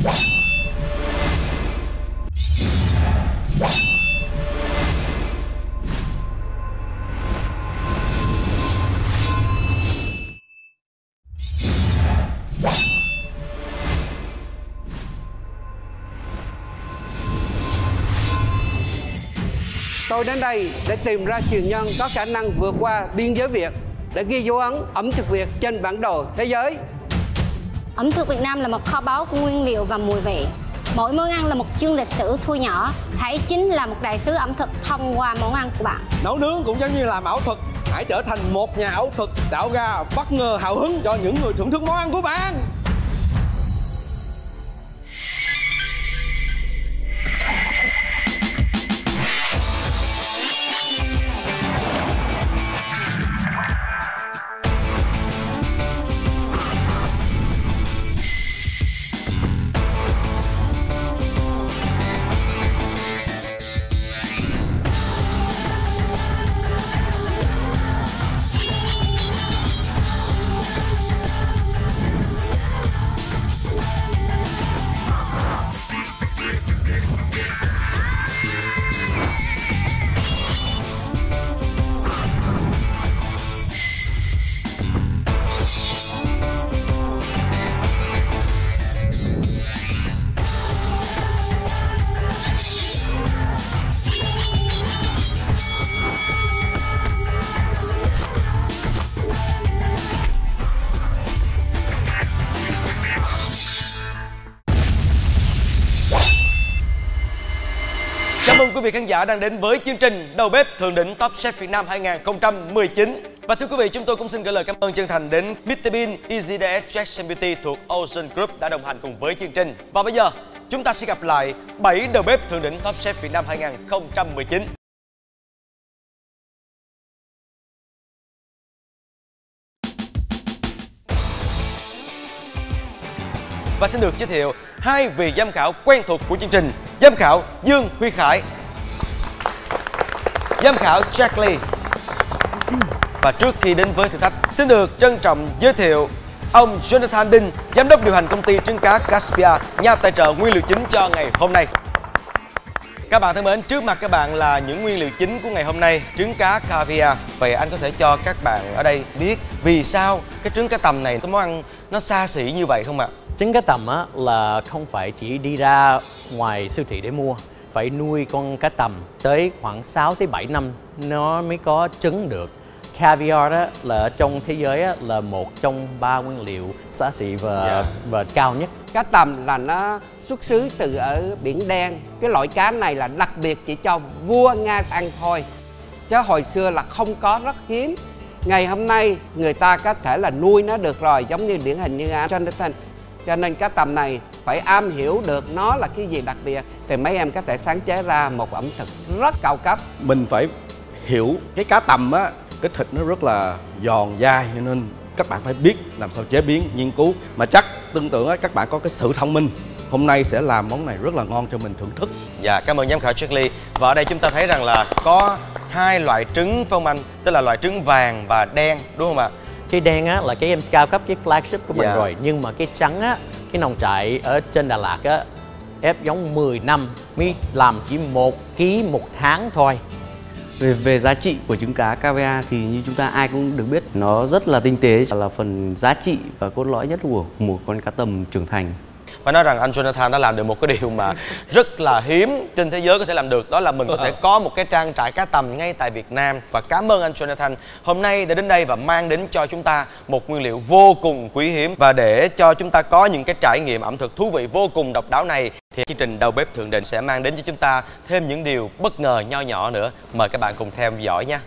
Tôi đến đây để tìm ra truyền nhân có khả năng vượt qua biên giới Việt để ghi dấu ấn ẩm thực Việt trên bản đồ thế giới. Ẩm thực Việt Nam là một kho báu của nguyên liệu và mùi vị. Mỗi món ăn là một chương lịch sử thu nhỏ. Hãy chính là một đại sứ ẩm thực thông qua món ăn của bạn. Nấu nướng cũng giống như làm ảo thuật. Hãy trở thành một nhà ảo thuật tạo ra bất ngờ hào hứng cho những người thưởng thức món ăn của bạn. Chào mừng quý vị khán giả đang đến với chương trình Đầu bếp thượng đỉnh Top Chef Việt Nam 2019. Và thưa quý vị, chúng tôi cũng xin gửi lời cảm ơn chân thành đến Mr Bean, EasyDS, Jackson Beauty thuộc Ocean Group đã đồng hành cùng với chương trình. Và bây giờ, chúng ta sẽ gặp lại 7 đầu bếp thượng đỉnh Top Chef Việt Nam 2019. Và xin được giới thiệu hai vị giám khảo quen thuộc của chương trình. Giám khảo Dương Huy Khải, giám khảo Jack Lee. Và trước khi đến với thử thách, xin được trân trọng giới thiệu ông Jonathan Đinh, giám đốc điều hành công ty trứng cá Caspia, nhà tài trợ nguyên liệu chính cho ngày hôm nay. Các bạn thân mến, trước mặt các bạn là những nguyên liệu chính của ngày hôm nay, trứng cá caviar. Vậy anh có thể cho các bạn ở đây biết vì sao cái trứng cá tầm này có món ăn nó xa xỉ như vậy không ạ? Trứng cá tầm á là không phải chỉ đi ra ngoài siêu thị để mua, phải nuôi con cá tầm tới khoảng 6 tới 7 năm nó mới có trứng được. Caviar đó là ở trong thế giới á, là một trong 3 nguyên liệu xa xỉ và cao nhất. Cá tầm là nó xuất xứ từ ở Biển Đen. Cái loại cá này là đặc biệt chỉ cho vua Nga ăn thôi, chứ hồi xưa là không có, rất hiếm. Ngày hôm nay người ta có thể là nuôi nó được rồi, giống như điển hình như Jonathan. Cho nên cá tầm này phải am hiểu được nó là cái gì đặc biệt thì mấy em có thể sáng chế ra một ẩm thực rất cao cấp. Mình phải hiểu cái cá tầm á, cái thịt nó rất là giòn dai, cho nên các bạn phải biết làm sao chế biến, nghiên cứu. Mà chắc tin tưởng á, các bạn có cái sự thông minh. Hôm nay sẽ làm món này rất là ngon cho mình thưởng thức. Dạ, cảm ơn giám khảo Charlie. Và ở đây chúng ta thấy rằng là có hai loại trứng phải không anh? Tức là loại trứng vàng và đen, đúng không ạ? Cái đen á là cái em cao cấp, cái flagship của mình rồi. Nhưng mà cái trắng á, cái nòng trại ở trên Đà Lạt á, ép giống 10 năm mới làm chỉ 1 kg 1 tháng thôi. Về giá trị của trứng cá caviar thì như chúng ta ai cũng được biết, nó rất là tinh tế, là phần giá trị và cốt lõi nhất của một con cá tầm trưởng thành. Phải nói rằng anh Jonathan đã làm được một cái điều mà rất là hiếm trên thế giới có thể làm được. Đó là mình có thể có một cái trang trại cá tầm ngay tại Việt Nam. Và cảm ơn anh Jonathan hôm nay đã đến đây và mang đến cho chúng ta một nguyên liệu vô cùng quý hiếm. Và để cho chúng ta có những cái trải nghiệm ẩm thực thú vị vô cùng độc đáo này thì chương trình Đầu bếp thượng đỉnh sẽ mang đến cho chúng ta thêm những điều bất ngờ nho nhỏ nữa. Mời các bạn cùng theo dõi nha.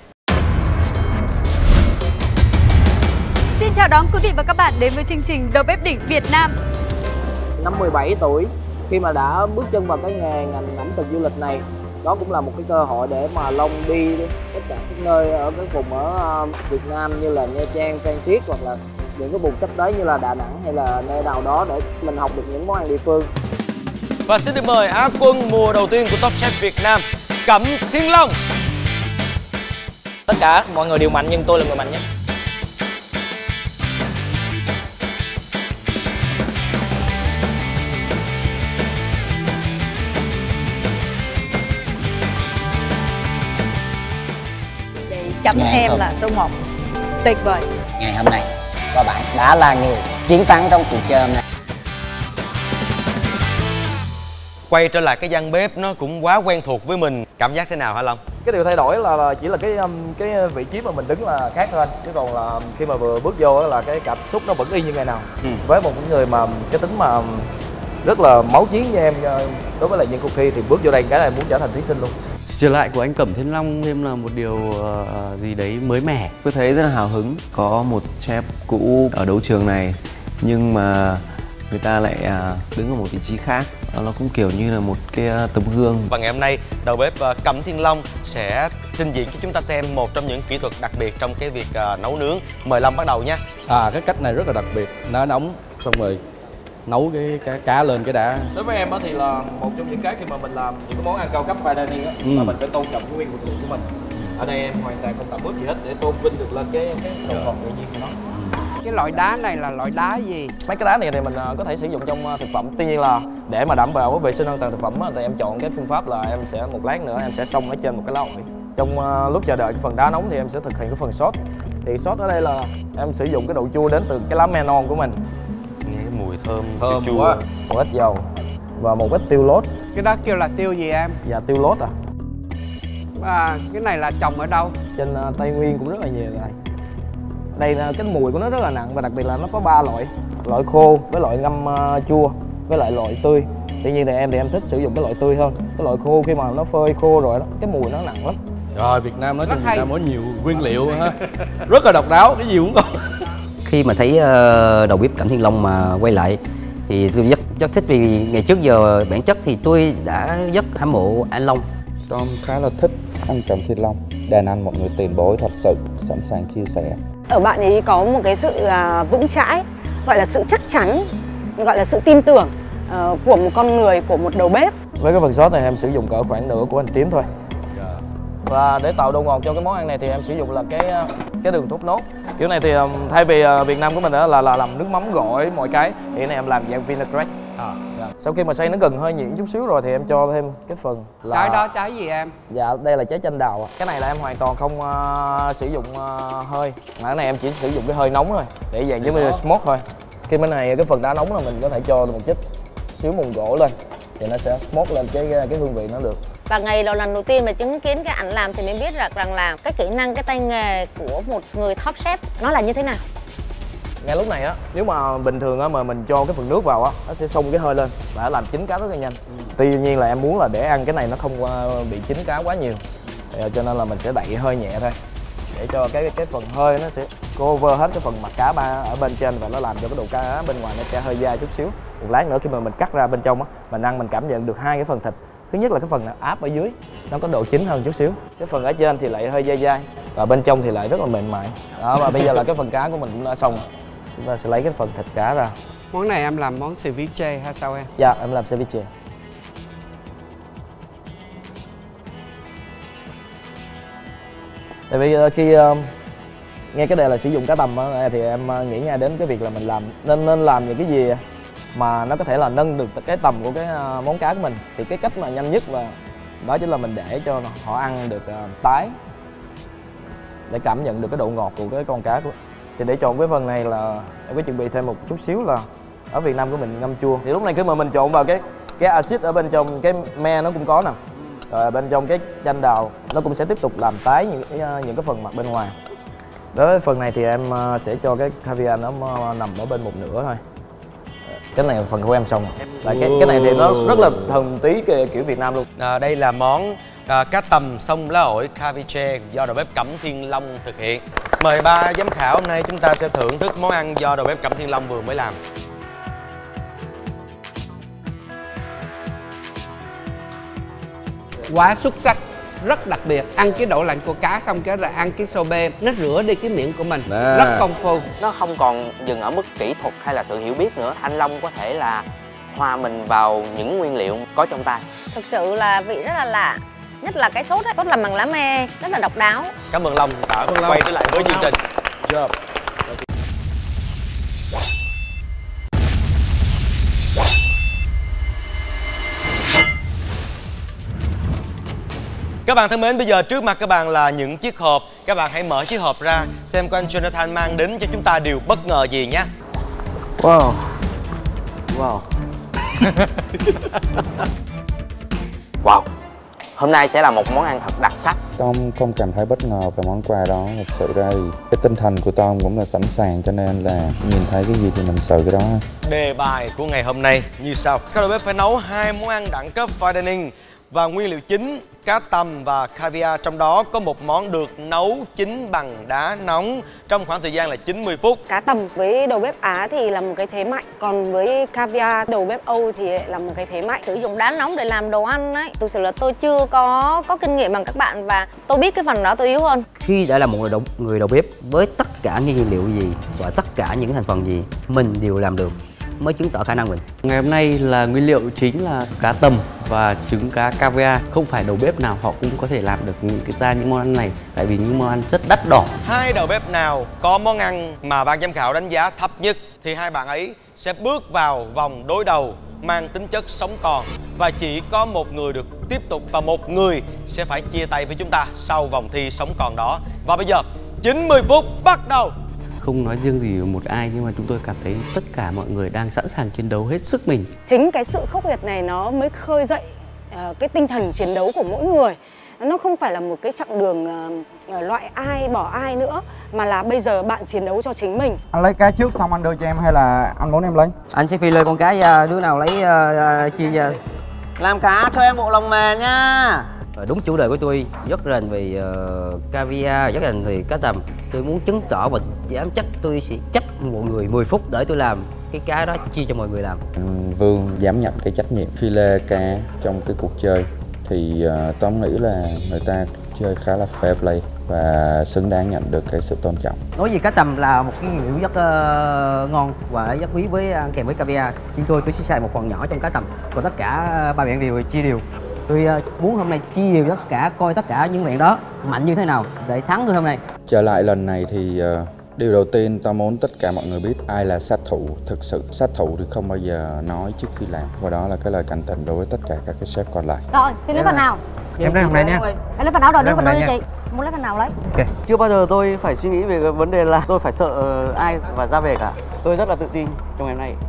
Xin chào đón quý vị và các bạn đến với chương trình Đầu bếp đỉnh Việt Nam. Năm 17 tuổi, khi mà đã bước chân vào cái nghề ngành ẩm thực du lịch này, đó cũng là một cái cơ hội để mà Long đi tất cả các nơi ở cái vùng ở Việt Nam như là Nha Trang, Phan Thiết hoặc là những cái vùng sắp tới như là Đà Nẵng hay là nơi nào đó để mình học được những món ăn địa phương. Và xin được mời Á quân mùa đầu tiên của Top Chef Việt Nam, Cẩm Thiên Long. Tất cả mọi người đều mạnh nhưng tôi là người mạnh nhất. chấm em là số 1. Tuyệt vời. Ngày hôm nay các bạn đã là người chiến thắng trong cuộc chơi hôm nay. Quay trở lại cái gian bếp nó cũng quá quen thuộc với mình, cảm giác thế nào hả Long? Cái điều thay đổi là chỉ là cái vị trí mà mình đứng là khác thôi, chứ còn là khi mà vừa bước vô là cái cảm xúc nó vẫn y như ngày nào. Với một người mà cái tính mà rất là máu chiến như em, đối với lại những cuộc thi thì bước vô đây cái này muốn trở thành thí sinh luôn. Trở lại của anh Cẩm Thiên Long thêm là một điều gì đấy mới mẻ. Tôi thấy rất là hào hứng, có một chef cũ ở đấu trường này nhưng mà người ta lại đứng ở một vị trí khác. Nó cũng kiểu như là một cái tấm gương. Và ngày hôm nay đầu bếp Cẩm Thiên Long sẽ trình diễn cho chúng ta xem một trong những kỹ thuật đặc biệt trong cái việc nấu nướng. Mời Long bắt đầu nha. Cái cách này rất là đặc biệt, nó nóng xong rồi nấu cái cá lên cái đã. Đối với em thì là một trong những cái khi mà mình làm những cái món ăn cao cấp fine dining á, mà mình phải tôn trọng cái nguyên vật liệu của mình. Ở đây em hoàn toàn không tạm bước gì hết để tôn vinh được lên cái độ ngọt tự nhiên của nó. Cái loại đá này là loại đá gì? Mấy cái đá này thì mình có thể sử dụng trong thực phẩm. Tuy nhiên là để mà đảm bảo vệ sinh an toàn thực phẩm thì em chọn cái phương pháp là em sẽ một lát nữa em sẽ xông ở trên một cái lò. Trong lúc chờ đợi cái phần đá nóng thì em sẽ thực hiện cái phần sốt. Thì sốt ở đây là em sử dụng cái độ chua đến từ cái lá me non của mình. Nghe cái mùi thơm chua quá. Một ít dầu và một ít tiêu lốt. Cái đó kêu là tiêu gì em? Dạ tiêu lốt cái này là trồng ở đâu? Trên Tây Nguyên cũng rất là nhiều này. Đây là cái mùi của nó rất là nặng và đặc biệt là nó có 3 loại. Loại khô với loại ngâm chua với lại loại tươi. Tuy nhiên thì em thích sử dụng cái loại tươi hơn. Cái loại khô khi mà nó phơi khô rồi đó, cái mùi nó nặng lắm. Rồi Việt Nam nói chung Việt Nam có nhiều nguyên liệu ha. Rất là độc đáo, cái gì cũng có. Khi mà thấy đầu bếp Cẩm Thiên Long mà quay lại thì tôi rất thích, vì ngày trước giờ bản chất thì tôi đã rất hâm mộ anh Long. Con khá là thích anh Cẩm Thiên Long, đàn anh một người tiền bối thật sự sẵn sàng chia sẻ. Ở bạn ấy có một cái sự vững chãi, gọi là sự chắc chắn, gọi là sự tin tưởng của một con người, của một đầu bếp. Với cái phần sốt này em sử dụng cỡ khoảng nửa của hành tím thôi. Và để tạo độ ngọt cho cái món ăn này thì em sử dụng là cái đường thốt nốt. Kiểu này thì thay vì Việt Nam của mình đó là làm nước mắm gỏi mọi cái, thì này em làm dạng vinaigrette. Sau khi mà xay nó gần hơi nhuyễn chút xíu rồi thì em cho thêm cái phần là... Trái đó trái gì em? Dạ đây là trái chanh đào. Cái này là em hoàn toàn không sử dụng hơi, mà cái này em chỉ sử dụng cái hơi nóng thôi, để dạng giống như smoke thôi. Khi bên này cái phần đá nóng là mình có thể cho một chút xíu mùn gỗ lên thì nó sẽ smoke lên cái hương vị nó được. Và ngày lần đầu tiên mà chứng kiến cái ảnh làm thì mình biết rằng là cái kỹ năng, cái tay nghề của một người top chef nó là như thế nào. Ngay lúc này á, nếu mà bình thường á mà mình cho cái phần nước vào á, nó sẽ xông cái hơi lên và nó làm chín cá rất là nhanh. Tuy nhiên là em muốn là để ăn cái này nó không bị chín cá quá nhiều, cho nên là mình sẽ đậy hơi nhẹ thôi, để cho cái phần hơi nó sẽ cover hết cái phần mặt cá ở bên trên và nó làm cho cái độ cá bên ngoài nó sẽ hơi dai chút xíu. Một lát nữa khi mà mình cắt ra bên trong á, mình ăn mình cảm nhận được hai cái phần thịt. Thứ nhất là cái phần áp ở dưới nó có độ chín hơn chút xíu, cái phần ở trên thì lại hơi dai dai và bên trong thì lại rất là mềm mại. Đó, và bây giờ là cái phần cá của mình cũng đã xong. Chúng ta sẽ lấy cái phần thịt cá ra. Món này em làm món ceviche hay sao em? Dạ em làm ceviche. Tại vì khi nghe cái đề là sử dụng cá tầm thì em nghĩ ngay đến cái việc là mình làm nên làm những cái gì mà nó có thể là nâng được cái tầm của cái món cá của mình. Thì cái cách mà nhanh nhất và đó chính là mình để cho họ ăn được tái, để cảm nhận được cái độ ngọt của cái con cá của. Thì để chọn cái phần này là em có chuẩn bị thêm một chút xíu là ở Việt Nam của mình ngâm chua. Thì lúc này khi mà mình trộn vào cái axit ở bên trong cái me nó cũng có nè, rồi bên trong cái chanh đào nó cũng sẽ tiếp tục làm tái những cái phần mặt bên ngoài. Đối với phần này thì em sẽ cho cái caviar nó nằm ở bên một nửa thôi. Cái này là phần của em xong rồi. Cái này thì nó rất là thuần tí kiểu Việt Nam luôn. Đây là món cá tầm xông lá ổi ceviche do đầu bếp Cẩm Thiên Long thực hiện. Mời ba giám khảo, hôm nay chúng ta sẽ thưởng thức món ăn do đầu bếp Cẩm Thiên Long vừa mới làm. Quá xuất sắc, rất đặc biệt. Ăn cái độ lạnh của cá xong cái rồi ăn cái sobe, nó rửa đi cái miệng của mình, rất công phu. Nó không còn dừng ở mức kỹ thuật hay là sự hiểu biết nữa. Anh Long có thể là hòa mình vào những nguyên liệu có trong tay. Thực sự là vị rất là lạ, nhất là cái sốt ấy. Sốt làm bằng lá me rất là độc đáo. Cảm ơn Long đã quay trở lại với chương trình. Các bạn thân mến, bây giờ trước mặt các bạn là những chiếc hộp. Các bạn hãy mở chiếc hộp ra xem anh Jonathan mang đến cho chúng ta điều bất ngờ gì nhé. Wow. Wow. Wow. Hôm nay sẽ là một món ăn thật đặc sắc. Tom không cảm thấy bất ngờ về món quà đó. Thật sự ra cái tinh thần của Tom cũng là sẵn sàng, cho nên là nhìn thấy cái gì thì mình sợ cái đó. Đề bài của ngày hôm nay như sau. Các đầu bếp phải nấu 2 món ăn đẳng cấp fine dining và nguyên liệu chính cá tầm và caviar, trong đó có một món được nấu chín bằng đá nóng trong khoảng thời gian là 90 phút. Cá tầm với đầu bếp Á thì là một cái thế mạnh, còn với caviar đầu bếp Âu thì là một cái thế mạnh. Sử dụng đá nóng để làm đồ ăn ấy, thực sự là tôi chưa có kinh nghiệm bằng các bạn và tôi biết cái phần đó tôi yếu hơn. Khi đã là một người đầu bếp với tất cả những nguyên liệu gì và tất cả những thành phần gì mình đều làm được mới chứng tỏ khả năng mình. Ngày hôm nay là nguyên liệu chính là cá tầm và trứng cá caviar. Không phải đầu bếp nào họ cũng có thể làm được những món ăn này, tại vì những món ăn rất đắt đỏ. 2 đầu bếp nào có món ăn mà ban giám khảo đánh giá thấp nhất thì 2 bạn ấy sẽ bước vào vòng đối đầu mang tính chất sống còn, và chỉ có một người được tiếp tục và một người sẽ phải chia tay với chúng ta sau vòng thi sống còn đó. Và bây giờ 90 phút bắt đầu. Không nói riêng gì một ai, nhưng mà chúng tôi cảm thấy tất cả mọi người đang sẵn sàng chiến đấu hết sức mình. Chính cái sự khốc liệt này nó mới khơi dậy cái tinh thần chiến đấu của mỗi người. Nó không phải là một cái chặng đường loại ai bỏ ai nữa, mà là bây giờ bạn chiến đấu cho chính mình. Anh lấy cá trước xong anh đưa cho em hay là anh muốn em lấy? Anh sẽ phi lên con cá ra, đứa nào lấy chia ra. Làm cá cho em bộ lòng mè nha. Đúng chủ đề của tôi, rất rành về caviar, rất rành về cá tầm. Tôi muốn chứng tỏ và dám chắc tôi sẽ chấp mọi người 10 phút để tôi làm cái cá đó, chia cho mọi người làm. Vương dám nhận cái trách nhiệm phi lê cá trong cái cuộc chơi thì Tom nghĩ là người ta chơi khá là fair play và xứng đáng nhận được cái sự tôn trọng. Nói về cá tầm là một cái nguyên liệu rất ngon và rất quý với ăn kèm với caviar. Chúng tôi sẽ xài một phần nhỏ trong cá tầm, còn tất cả ba bạn đều chia đều. Tôi muốn hôm nay chia đều tất cả, coi tất cả những bạn đó mạnh như thế nào để thắng tôi hôm nay. Trở lại lần này thì điều đầu tiên Tom muốn tất cả mọi người biết ai là sát thủ thực sự. Sát thủ thì không bao giờ nói trước khi làm, và đó là cái lời cảnh tỉnh đối với tất cả các cái chef còn lại. Rồi, xin lấy phần nào. Em lấy phần này nha. Em lấy phần nào rồi, đưa phần đôi cho chị. Muốn lấy phần nào lấy. Okay. Chưa bao giờ tôi phải suy nghĩ về cái vấn đề là tôi phải sợ ai và ra về cả. Tôi rất là tự tin trong ngày hôm nay.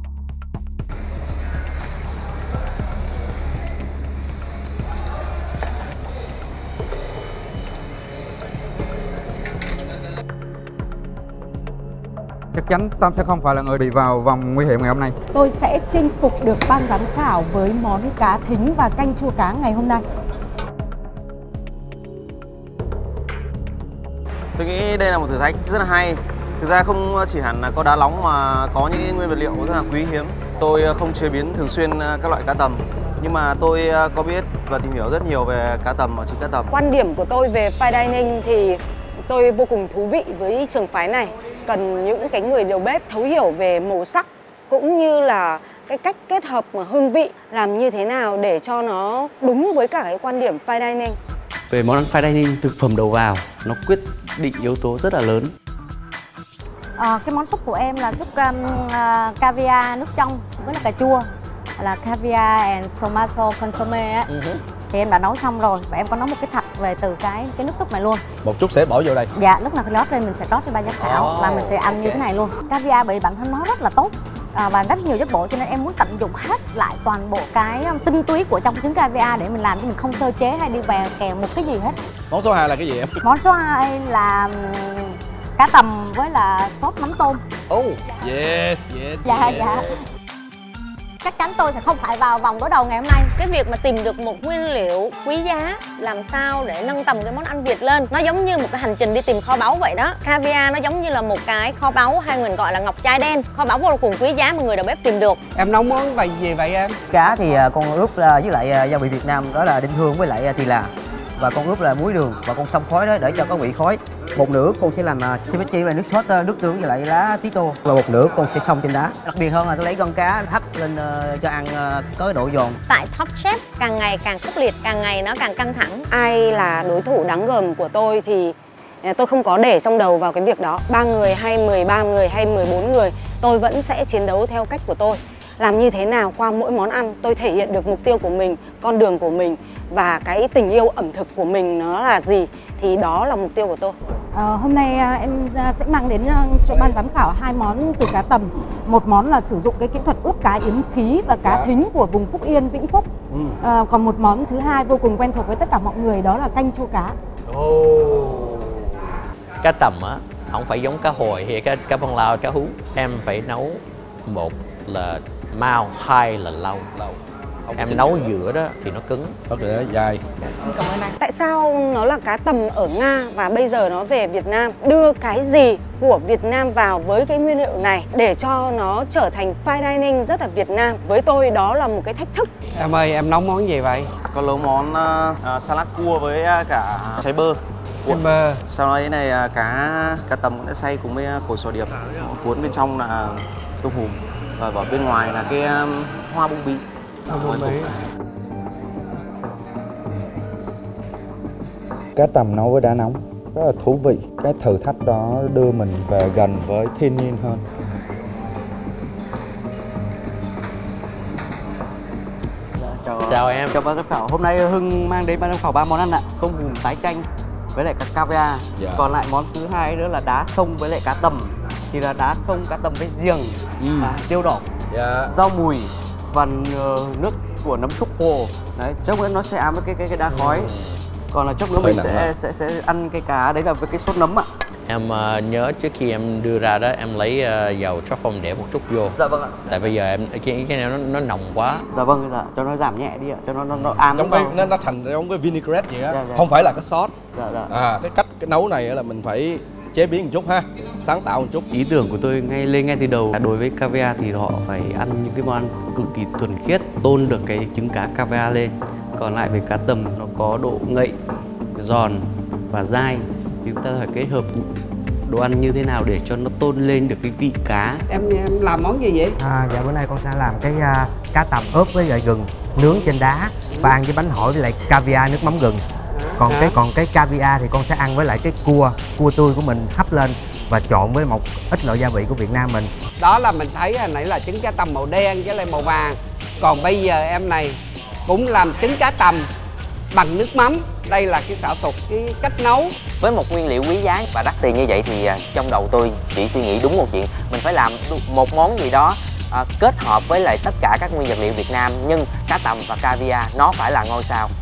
Chắc chắn Tom sẽ không phải là người bị vào vòng nguy hiểm ngày hôm nay. Tôi sẽ chinh phục được ban giám khảo với món cá thính và canh chua cá ngày hôm nay. Tôi nghĩ đây là một thử thách rất là hay. Thực ra không chỉ hẳn là có đá nóng mà có những nguyên vật liệu rất là quý hiếm. Tôi không chế biến thường xuyên các loại cá tầm, nhưng mà tôi có biết và tìm hiểu rất nhiều về cá tầm và trứng cá tầm. Quan điểm của tôi về fine dining thì tôi vô cùng thú vị với trường phái này. Cần những cái người đầu bếp thấu hiểu về màu sắc cũng như là cái cách kết hợp hương vị, làm như thế nào để cho nó đúng với cả cái quan điểm fine dining. Về món ăn fine dining, thực phẩm đầu vào nó quyết định yếu tố rất là lớn. Cái món súp của em là súp caviar nước trong với là cà chua, là caviar and tomato consomme á. Thì em đã nấu xong rồi và em có nấu một cái thạch về từ cái nước súp này luôn. Một chút sẽ bỏ vô đây. Dạ, lúc nào phải lót lên mình sẽ lót cho ban giám khảo và mình sẽ ăn như thế này luôn. Caviar bởi bản thân nó rất là tốt và rất nhiều chất bổ, cho nên em muốn tận dụng hết lại toàn bộ cái tinh túy của trong trứng caviar để mình làm cho mình không sơ chế hay đi về kèm một cái gì hết. Món số 2 là cái gì em? Món số 2 là cá tầm với là sốt mắm tôm. Yes. Dạ. Chắc chắn tôi sẽ không phải vào vòng đối đầu ngày hôm nay. Cái việc mà tìm được một nguyên liệu quý giá, làm sao để nâng tầm cái món ăn Việt lên, nó giống như một cái hành trình đi tìm kho báu vậy đó. Caviar nó giống như là một cái kho báu, hay người gọi là ngọc trai đen, kho báu vô cùng quý giá mà người đầu bếp tìm được. Em nấu món gì vậy em? Cá thì con ướp với lại gia vị Việt Nam, đó là đinh hương với lại thì là, và con ướp là muối đường và con xông khói đó để cho có vị khói. Một nửa con sẽ làm ceviche là nước sốt nước tương với lại lá tí tô, và một nửa con sẽ xông trên đá. Đặc biệt hơn là tôi lấy con cá hấp lên cho ăn có cái độ giòn. Tại Top Chef càng ngày càng khốc liệt, càng ngày nó càng căng thẳng. Ai là đối thủ đáng gờm của tôi thì tôi không có để trong đầu vào cái việc đó. 3 người hay 13 người hay 14 người, tôi vẫn sẽ chiến đấu theo cách của tôi. Làm như thế nào qua mỗi món ăn tôi thể hiện được mục tiêu của mình, con đường của mình và cái tình yêu ẩm thực của mình nó là gì, thì đó là mục tiêu của tôi. Hôm nay em sẽ mang đến cho ban giám khảo 2 món từ cá tầm. Một món là sử dụng cái kỹ thuật ướp cá yếm khí và cá thính của vùng Phúc Yên, Vĩnh Phúc. Còn một món thứ hai vô cùng quen thuộc với tất cả mọi người, đó là canh chua cá. Cá tầm á, không phải giống cá hồi hay cá bông lao, cá hú. Em phải nấu một là mau, hai là lâu. Em nấu giữa đó thì nó cứng, có thể dai. Cảm ơn anh. Tại sao nó là cá tầm ở Nga và bây giờ nó về Việt Nam? Đưa cái gì của Việt Nam vào với cái nguyên liệu này để cho nó trở thành fine dining rất là Việt Nam? Với tôi đó là một cái thách thức. Em ơi, em nấu món gì vậy? Có nấu món salad cua với cả trái bơ. Bơ. Sau đó này cá tầm cũng đã xay cùng với cổi sò điệp, cuốn bên trong là tôm hùm và ở bên ngoài là cái hoa bông bí. Cá tầm nấu với đá nóng rất là thú vị. Cái thử thách đó đưa mình về gần với thiên nhiên hơn. Chào em. Chào ban giám khảo. Hôm nay Hưng mang đến ban giám khảo 3 món ăn ạ. Tôm hùm tái chanh với lại cả caviar. Còn lại món thứ hai nữa là đá sông với lại cá tầm. Thì là đá sông cá tầm với riềng, tiêu đỏ, rau mùi và nước của nấm trúc hồ. Đấy, chốc nữa nó sẽ ăn với cái đá khói. Còn là chốc nữa mình sẽ ăn cái cá đấy là với cái sốt nấm ạ. Em nhớ trước khi em đưa ra đó em lấy dầu truffle để một chút vô. Dạ vâng ạ. Tại bây giờ em cái này nó nồng quá. Dạ vâng, dạ, cho nó giảm nhẹ đi ạ, cho nó ám giống cái nó thành giống cái vinaigrette vậy á. Không phải là cái sốt. Cái cách cái nấu này là mình phải chế biến một chút ha, sáng tạo một chút. Ý tưởng của tôi ngay từ đầu, đối với caviar thì họ phải ăn những cái món ăn cực kỳ thuần khiết, tôn được cái trứng cá caviar lên. Còn lại về cá tầm nó có độ ngậy, giòn và dai, thì chúng ta phải kết hợp đồ ăn như thế nào để cho nó tôn lên được cái vị cá. Em làm món gì vậy? Dạ bữa nay con sẽ làm cái cá tầm ướp với lại gừng nướng trên đá và ăn với bánh hỏi với lại caviar nước mắm gừng. Còn cái caviar thì con sẽ ăn với lại cái cua tươi của mình hấp lên và trộn với một ít loại gia vị của Việt Nam mình. Đó là mình thấy hồi nãy là trứng cá tầm màu đen với lại màu vàng. Còn bây giờ em này cũng làm trứng cá tầm bằng nước mắm. Đây là cái xảo thuật, cái cách nấu. Với một nguyên liệu quý giá và đắt tiền như vậy thì trong đầu tôi chỉ suy nghĩ đúng một chuyện, mình phải làm một món gì đó kết hợp với lại tất cả các nguyên vật liệu Việt Nam, nhưng cá tầm và caviar nó phải là ngôi sao.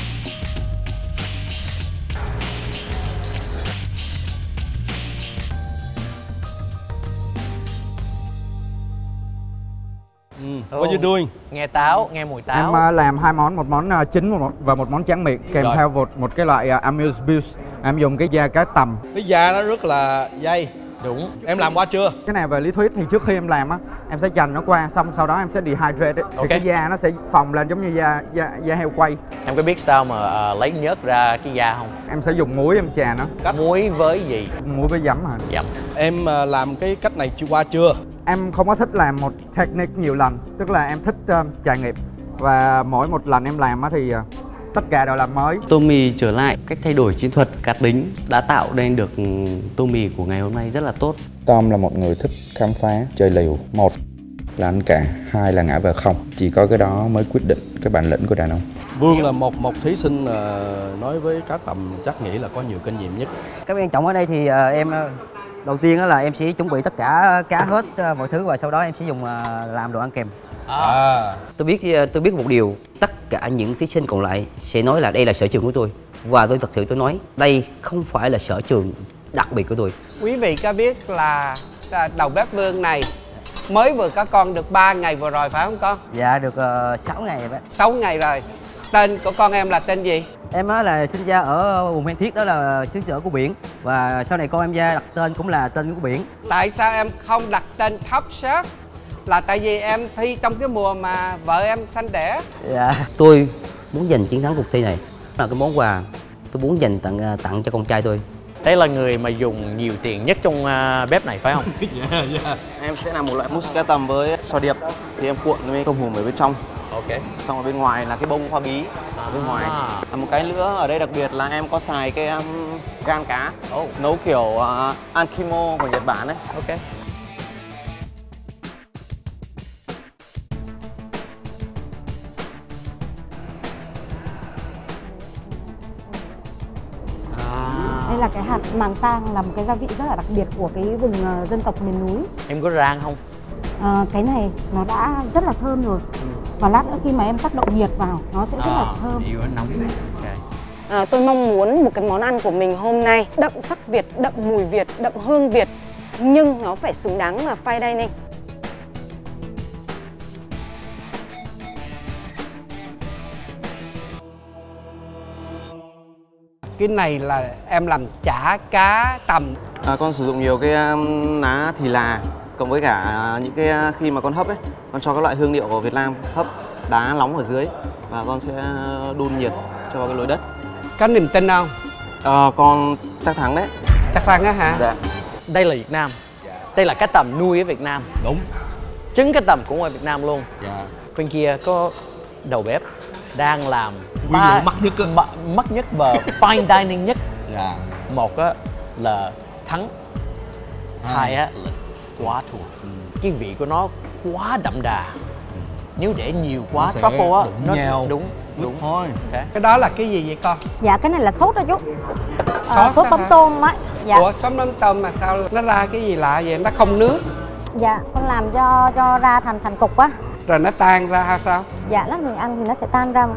What you doing? Nghe táo, nghe mùi táo. Em làm 2 món, một món chính và một món tráng miệng, kèm theo một cái loại amuse bouche. Em dùng cái da cá tầm. Cái da nó rất là dai. Đúng. Em làm qua chưa? Cái này về lý thuyết thì trước khi em làm á, em sẽ dành nó qua, xong sau đó em sẽ dehydrate thì cái da nó sẽ phồng lên giống như da heo quay. Em có biết sao mà lấy nhớt ra cái da không? Em sẽ dùng muối em chà nó. Muối với gì? Muối với giấm hả? Giấm. Em làm cái cách này qua chưa? Em không có thích làm một technique nhiều lần, tức là em thích trải nghiệm và mỗi một lần em làm thì tất cả đều làm mới. Tô mì trở lại, cách thay đổi chiến thuật cá tính đã tạo nên được tô mì của ngày hôm nay rất là tốt. Tom là một người thích khám phá, chơi liều. Một là anh cả, hai là ngã về không. Chỉ có cái đó mới quyết định cái bản lĩnh của đàn ông. Vương là một thí sinh nói với cá tầm chắc nghĩ là có nhiều kinh nghiệm nhất. Cái quan trọng ở đây thì em đầu tiên là em sẽ chuẩn bị tất cả cá hết mọi thứ và sau đó em sẽ dùng làm đồ ăn kèm. Tôi biết một điều, tất cả những thí sinh còn lại sẽ nói là đây là sở trường của tôi, và tôi thật sự tôi nói đây không phải là sở trường đặc biệt của tôi. Quý vị có biết là đầu bếp Vương này mới vừa có con được 3 ngày vừa rồi phải không con? Dạ được 6 ngày rồi. 6 ngày rồi. Tên của con em là tên gì? Em là sinh ra ở vùng Phan Thiết, đó là xứ sở của biển, và sau này con em ra đặt tên cũng là tên của biển. Tại sao em không đặt tên Top Chef? Là tại vì em thi trong cái mùa mà vợ em sanh đẻ. Dạ, tôi muốn giành chiến thắng cuộc thi này, là cái món quà tôi muốn dành tặng cho con trai tôi. Đây là người mà dùng nhiều tiền nhất trong bếp này phải không? Yeah. Em sẽ làm một loại mousse cá tầm với sò điệp, thì em cuộn với tôm hùm ở bên trong. Xong ở bên ngoài là cái bông hoa bí ở bên ngoài. Một cái nữa ở đây đặc biệt là em có xài cái gan cá nấu kiểu ankimo của Nhật Bản ấy. Đây là cái hạt màng tang, là một cái gia vị rất là đặc biệt của cái vùng dân tộc miền núi. Em có rang không? Cái này nó đã rất là thơm rồi. Và lát nữa khi mà em tác động nhiệt vào nó sẽ rất là thơm. Nóng. Tôi mong muốn một cái món ăn của mình hôm nay đậm sắc Việt, đậm mùi Việt, đậm hương Việt, nhưng nó phải xứng đáng là fine dining. Cái này là em làm chả cá tầm. Con sử dụng nhiều cái lá thì là cộng với cả những cái khi mà con hấp ấy, con cho các loại hương liệu của Việt Nam hấp đá nóng ở dưới và con sẽ đun nhiệt cho cái lối đất. Có niềm tin không? Con chắc thắng đấy. Chắc thắng á hả? Dạ. Đây là Việt Nam. Đây là cá tầm nuôi ở Việt Nam. Đúng. Trứng cá tầm cũng ở Việt Nam luôn. Dạ. Bên kia có đầu bếp đang làm nguyên liệu mắc nhất mắc nhất và fine dining nhất. Dạ. Một á là thắng, hai á là quá thua. Cái vị của nó quá đậm đà. Nếu để nhiều quá truffle á nó nhau. đúng thôi. Okay. Cái đó là cái gì vậy con? Dạ cái này là sốt đó chú. Sốt mắm tôm á. Dạ. Ủa sốt mắm tôm mà sao nó ra cái gì lạ vậy? Nó không nước. Dạ con làm cho ra thành cục á. Rồi nó tan ra hay sao? Dạ lát mình ăn thì nó sẽ tan ra mà.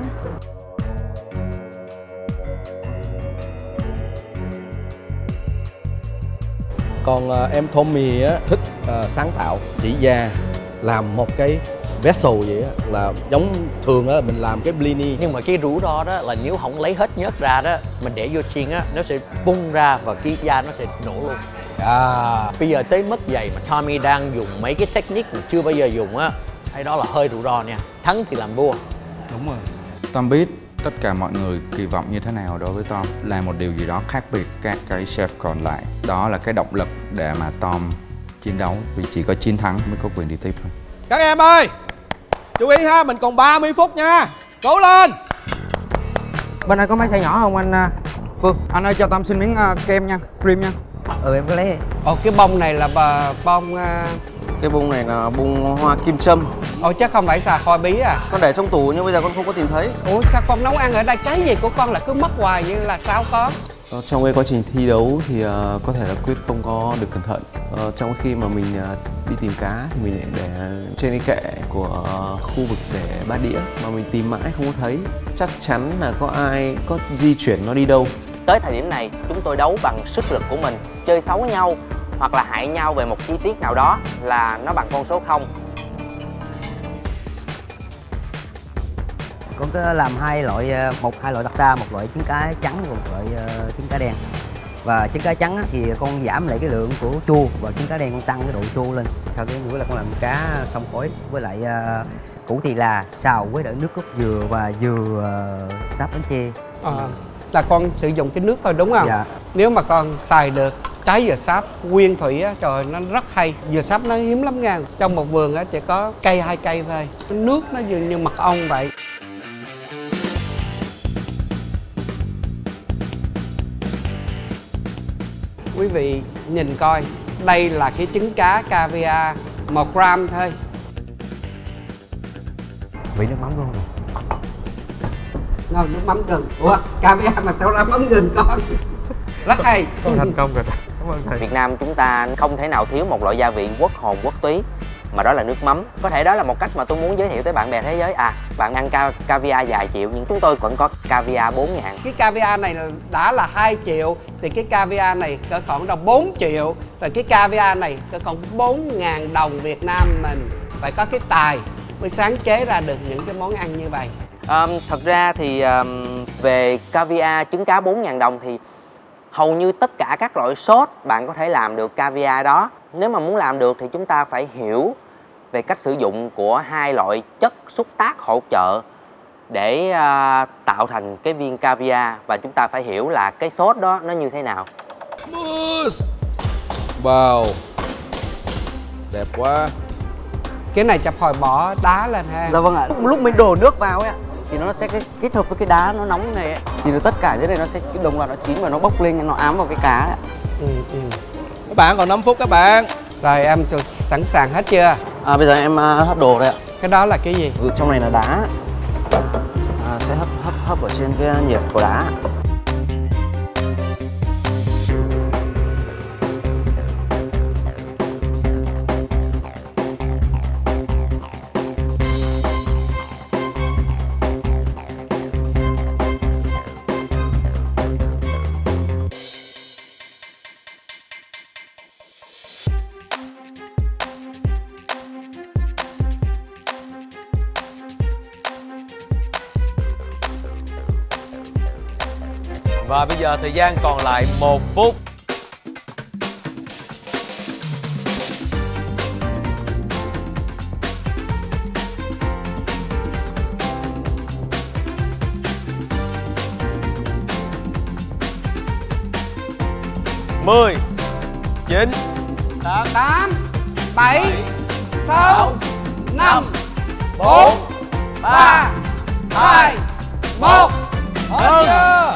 Còn em Tommy á, thích sáng tạo, chỉ ra làm một cái vessel vậy á, là giống thường đó là mình làm cái blini. Nhưng mà cái rủi ro đó là nếu không lấy hết nhớt ra đó, mình để vô chiên á, nó sẽ bung ra và cái da nó sẽ nổ luôn. Bây giờ tới mức vậy mà Tommy đang dùng mấy cái technique mà chưa bao giờ dùng á, cái đó là hơi rủi ro nha. Thắng thì làm vua. Đúng rồi. Tom biết tất cả mọi người kỳ vọng như thế nào đối với Tom, làm một điều gì đó khác biệt các cái chef còn lại. Đó là cái động lực để mà Tom chiến đấu, vì chỉ có chiến thắng mới có quyền đi tiếp thôi. Các em ơi, chú ý ha, mình còn 30 phút nha. Cố lên. Bên này có máy xay nhỏ không anh Phương? Anh ơi cho Tom xin miếng kem nha, cream nha. Em có lấy. Cái bông này là bông... Cái bông này là bông hoa kim châm. Chắc không phải xà khoai bí à? Con để trong tủ nhưng bây giờ con không có tìm thấy. Ủa sao con nấu ăn ở đây, cái gì của con là cứ mất hoài vậy là sao con? Trong cái quá trình thi đấu thì có thể là Quyết không có được cẩn thận. Trong khi mà mình đi tìm cá thì mình lại để trên cái kệ của khu vực để bát đĩa mà mình tìm mãi không có thấy. Chắc chắn là có ai có di chuyển nó đi đâu. Tới thời điểm này chúng tôi đấu bằng sức lực của mình, chơi xấu nhau hoặc là hại nhau về một chi tiết nào đó là nó bằng con số 0. Con có làm hai loại đặt ra, một loại trứng cá trắng và một loại trứng cá đen. Và trứng cá trắng thì con giảm lại cái lượng của chua và trứng cá đen con tăng cái độ chua lên. Sau cái nữa là con làm cá sông khói với lại củ thì là xào với đỡ nước cốt dừa và dừa sáp bánh chê. Là con sử dụng cái nước thôi đúng không? Dạ. Nếu mà con xài được trái dừa sáp nguyên thủy á, trời nó rất hay. Dừa sáp nó hiếm lắm nha. Trong một vườn á chỉ có cây 2 cây thôi. Nước nó dường như mật ong vậy. Quý vị nhìn coi, đây là cái trứng cá caviar 1 gram thôi. Vị nước mắm luôn rồi. Ngon, nước mắm gừng. Ủa, caviar mà sao ra mắm gừng con? Rất hay. Thành công rồi. Cảm ơn thầy. Việt Nam chúng ta không thể nào thiếu một loại gia vị quốc hồn quốc túy, mà đó là nước mắm. Có thể đó là một cách mà tôi muốn giới thiệu tới bạn bè thế giới. Bạn ăn caviar vài triệu nhưng chúng tôi vẫn có caviar 4.000. Cái caviar này đã là 2 triệu thì cái caviar này cỡ khoảng đồng 4 triệu. Rồi cái caviar này cỡ khoảng 4.000 đồng Việt Nam mình. Phải có cái tài mới sáng chế ra được những cái món ăn như vậy. Thật ra thì về caviar trứng cá 4.000 đồng thì hầu như tất cả các loại sốt bạn có thể làm được caviar đó. Nếu mà muốn làm được thì chúng ta phải hiểu về cách sử dụng của hai loại chất xúc tác hỗ trợ để tạo thành cái viên caviar, và chúng ta phải hiểu là cái sốt đó nó như thế nào. Wow, đẹp quá. Cái này chập hồi bỏ đá lên ha. Dạ vâng ạ. Lúc mình đổ nước vào ấy thì nó sẽ kết hợp với cái đá nó nóng này ấy, thì tất cả dưới đây nó sẽ đồng loạt nó chín và nó bốc lên, nó ám vào cái cá ấy. Các bạn còn 5 phút các bạn. Rồi em sẵn sàng hết chưa? Bây giờ em hấp đồ đây ạ. Cái đó là cái gì? Trong này là đá. Sẽ hấp ở trên cái nhiệt của đá. Và bây giờ thời gian còn lại 1 phút. Mười, 9, 8, 7, 6, 5, 4, 3, 2, 1. Hết chưa?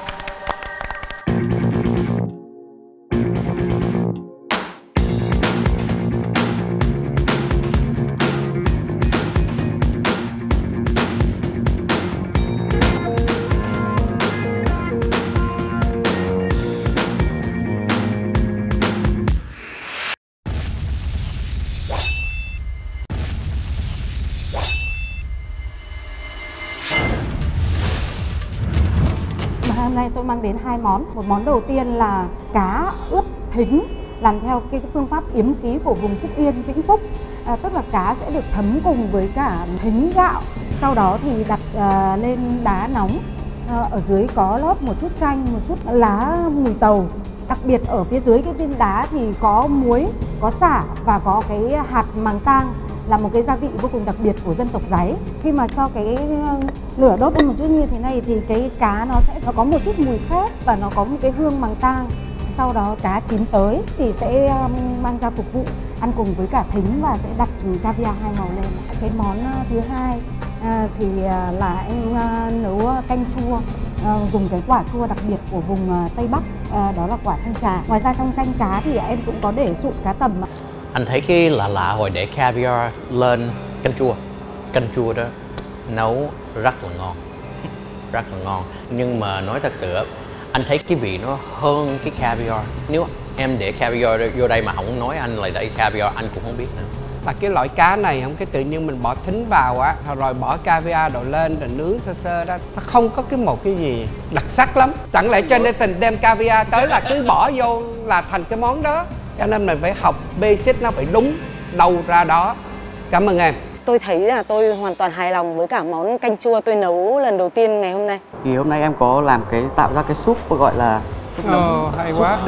Hôm nay tôi mang đến 2 món. Một món đầu tiên là cá ướp thính làm theo cái phương pháp yếm khí của vùng Phúc Yên, Vĩnh Phúc. Tức là cá sẽ được thấm cùng với cả thính gạo. Sau đó thì đặt lên đá nóng. Ở dưới có lớp một chút chanh, một chút lá mùi tàu. Đặc biệt ở phía dưới cái viên đá thì có muối, có sả và có cái hạt màng tang, là một cái gia vị vô cùng đặc biệt của dân tộc Giấy. Khi mà cho cái lửa đốt lên một chút như thế này thì cái cá nó có một chút mùi khét và nó có một cái hương màng tang. Sau đó cá chín tới thì sẽ mang ra phục vụ ăn cùng với cả thính và sẽ đặt caviar 2 màu lên. Cái món thứ hai thì là em nấu canh chua dùng cái quả chua đặc biệt của vùng Tây Bắc, đó là quả thanh trà. Ngoài ra trong canh cá thì em cũng có để sụn cá tầm. Anh thấy cái lạ hồi để caviar lên canh chua. Canh chua đó nấu rất là ngon, rất là ngon. Nhưng mà nói thật sự, anh thấy cái vị nó hơn cái caviar. Nếu em để caviar vô đây mà không nói anh lại để caviar, anh cũng không biết nữa. Là cái loại cá này không, cái tự nhiên mình bỏ thính vào á, rồi bỏ caviar đồ lên rồi nướng sơ sơ đó, nó không có một cái gì đặc sắc lắm. Chẳng lẽ Jonathan đem caviar tới là cứ bỏ vô là thành cái món đó? Cho nên mình phải học basic, nó phải đúng đâu ra đó. Cảm ơn em. Tôi thấy là tôi hoàn toàn hài lòng với cả món canh chua tôi nấu lần đầu tiên ngày hôm nay. Thì hôm nay em có làm tạo ra cái súp gọi là súp nấm, hay quá.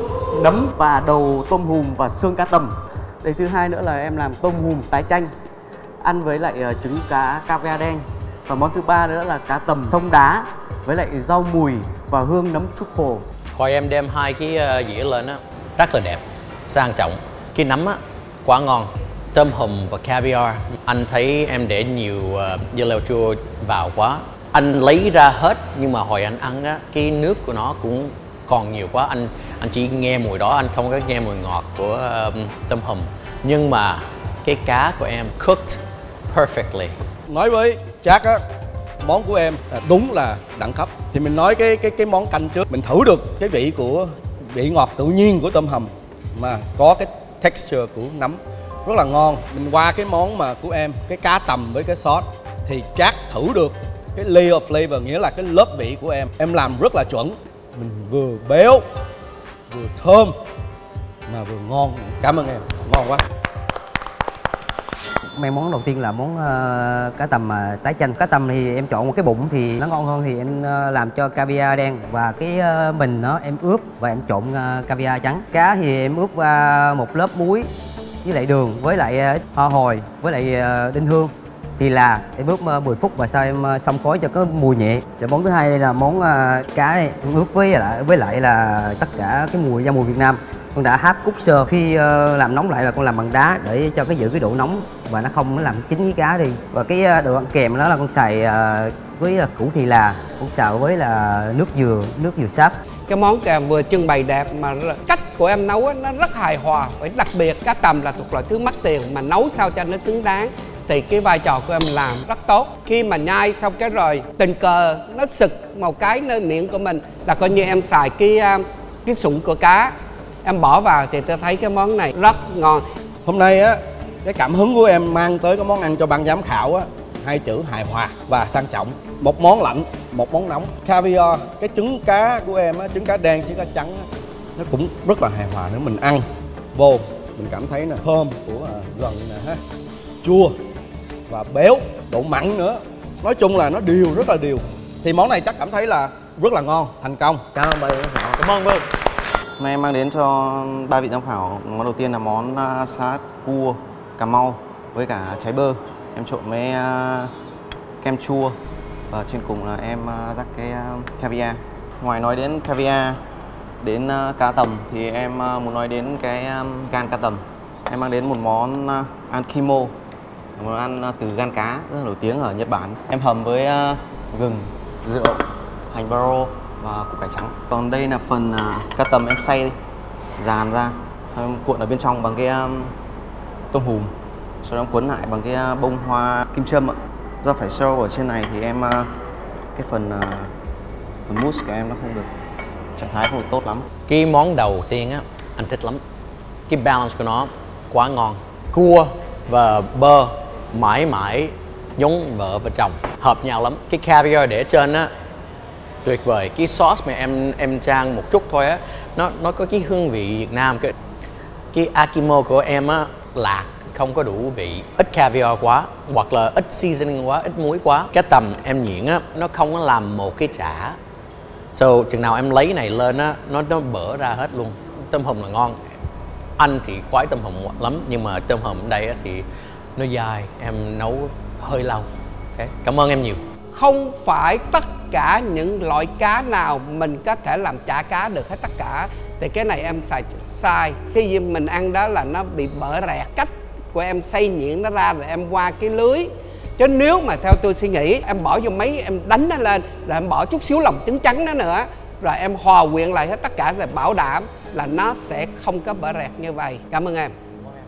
nấm và đầu tôm hùm và xương cá tầm. Đây thứ hai nữa là em làm tôm hùm tái chanh ăn với lại trứng cá caviar đen. Và món thứ ba nữa là cá tầm thông đá với lại rau mùi và hương nấm truffle. Coi em đem 2 cái dĩa lên á, rất là đẹp, sang trọng. Cái nấm á quá ngon, tôm hùm và caviar. Anh thấy em để nhiều dưa leo chua vào quá. Anh lấy ra hết nhưng mà hồi anh ăn á, cái nước của nó cũng còn nhiều quá. Anh chỉ nghe mùi đó, anh không có nghe mùi ngọt của tôm hùm. Nhưng mà cái cá của em cooked perfectly. Nói với Jack á, món của em đúng là đẳng cấp. Thì mình nói cái món canh trước, mình thử được cái vị ngọt tự nhiên của tôm hùm mà có cái texture của nấm rất là ngon. Mình qua cái món mà của em, cái cá tầm với cái sốt thì Jack thử được cái layer flavor, nghĩa là cái lớp vị của em. Em làm rất là chuẩn, mình vừa béo vừa thơm mà vừa ngon. Cảm ơn em, ngon quá. Mấy món đầu tiên là món cá tầm tái chanh. Cá tầm thì em chọn một cái bụng thì nó ngon hơn thì em làm cho caviar đen, và cái mình nó em ướp và em trộn caviar trắng. Cá thì em ướp một lớp muối với lại đường với lại hoa hồi với lại đinh hương. Thì là em ướp 10 phút và sau em xông khói cho có mùi nhẹ. Và món thứ hai là món cá này em ướp với lại là tất cả cái mùi Việt Nam. Con đã hấp cút sơ, khi làm nóng lại là con làm bằng đá để cho giữ cái độ nóng và nó không làm chín cái cá đi. Và cái đồ ăn kèm đó là con xài với củ thì là con xào với là nước dừa sáp. Cái món kèm vừa trưng bày đẹp mà cách của em nấu á, nó rất hài hòa. Phải đặc biệt cá tầm là thuộc loại thứ mắc tiền mà nấu sao cho nó xứng đáng. Thì cái vai trò của em làm rất tốt. Khi mà nhai xong cái rồi tình cờ nó sực một cái nơi miệng của mình là coi như em xài cái sụn của cá em bỏ vào thì tôi thấy cái món này rất ngon. Hôm nay á, cái cảm hứng của em mang tới cái món ăn cho ban giám khảo á, 2 chữ hài hòa và sang trọng. Một món lạnh, một món nóng. Caviar, cái trứng cá của em á, trứng cá đen, trứng cá trắng á, nó cũng rất là hài hòa nữa. Mình ăn vô mình cảm thấy là thơm của gừng nè ha, chua và béo, độ mặn nữa. Nói chung là nó đều rất là đều. Thì món này chắc cảm thấy là rất là ngon, thành công. Cảm ơn ba vị giám khảo. Cảm ơn Vương. Hôm nay em mang đến cho ba vị giám khảo món đầu tiên là món salad cua Cà Mau với cả trái bơ. Em trộn với kem chua và trên cùng là em rắc cái caviar. Ngoài nói đến caviar, đến cá tầm thì em muốn nói đến cái gan cá tầm. Em mang đến một món ankimo, một món ăn từ gan cá rất là nổi tiếng ở Nhật Bản. Em hầm với gừng, rượu, hành baro và củ cải trắng. Còn đây là phần cá tầm em xay dàn ra, sau em cuộn ở bên trong bằng cái tôm hùm, sau đó em cuốn lại bằng cái bông hoa kim châm ạ. Do phải sâu ở trên này thì em cái phần mousse của em nó không được, trạng thái không được tốt lắm. Cái món đầu tiên á anh thích lắm, cái balance của nó quá ngon. Cua và bơ mãi mãi giống vợ và chồng, hợp nhau lắm. Cái caviar để trên á tuyệt vời. Cái sauce mà em chan một chút thôi á, nó có cái hương vị Việt Nam. Cái akimo của em á lạc, không có đủ vị, ít caviar quá hoặc là ít seasoning quá, ít muối quá. Cái tầm em nhuyễn á nó không có làm một cái chả, so chừng nào em lấy này lên á nó bở ra hết luôn. Tôm hùm là ngon, anh thì khoái tôm hùm lắm, nhưng mà tôm hùm ở đây á thì nó dài, em nấu hơi lâu. Okay. Cảm ơn em nhiều. Không phải tất cả những loại cá nào mình có thể làm chả cá được hết tất cả, thì cái này em xài sai. Khi mình ăn đó là nó bị bở rẹt, cách của em xay nhuyễn nó ra rồi em qua cái lưới. Chứ nếu mà theo tôi suy nghĩ, em bỏ vô máy em đánh nó lên, rồi em bỏ chút xíu lòng trứng trắng đó nữa, rồi em hòa quyện lại hết tất cả, rồi bảo đảm là nó sẽ không có bở rẹt như vậy. Cảm ơn em.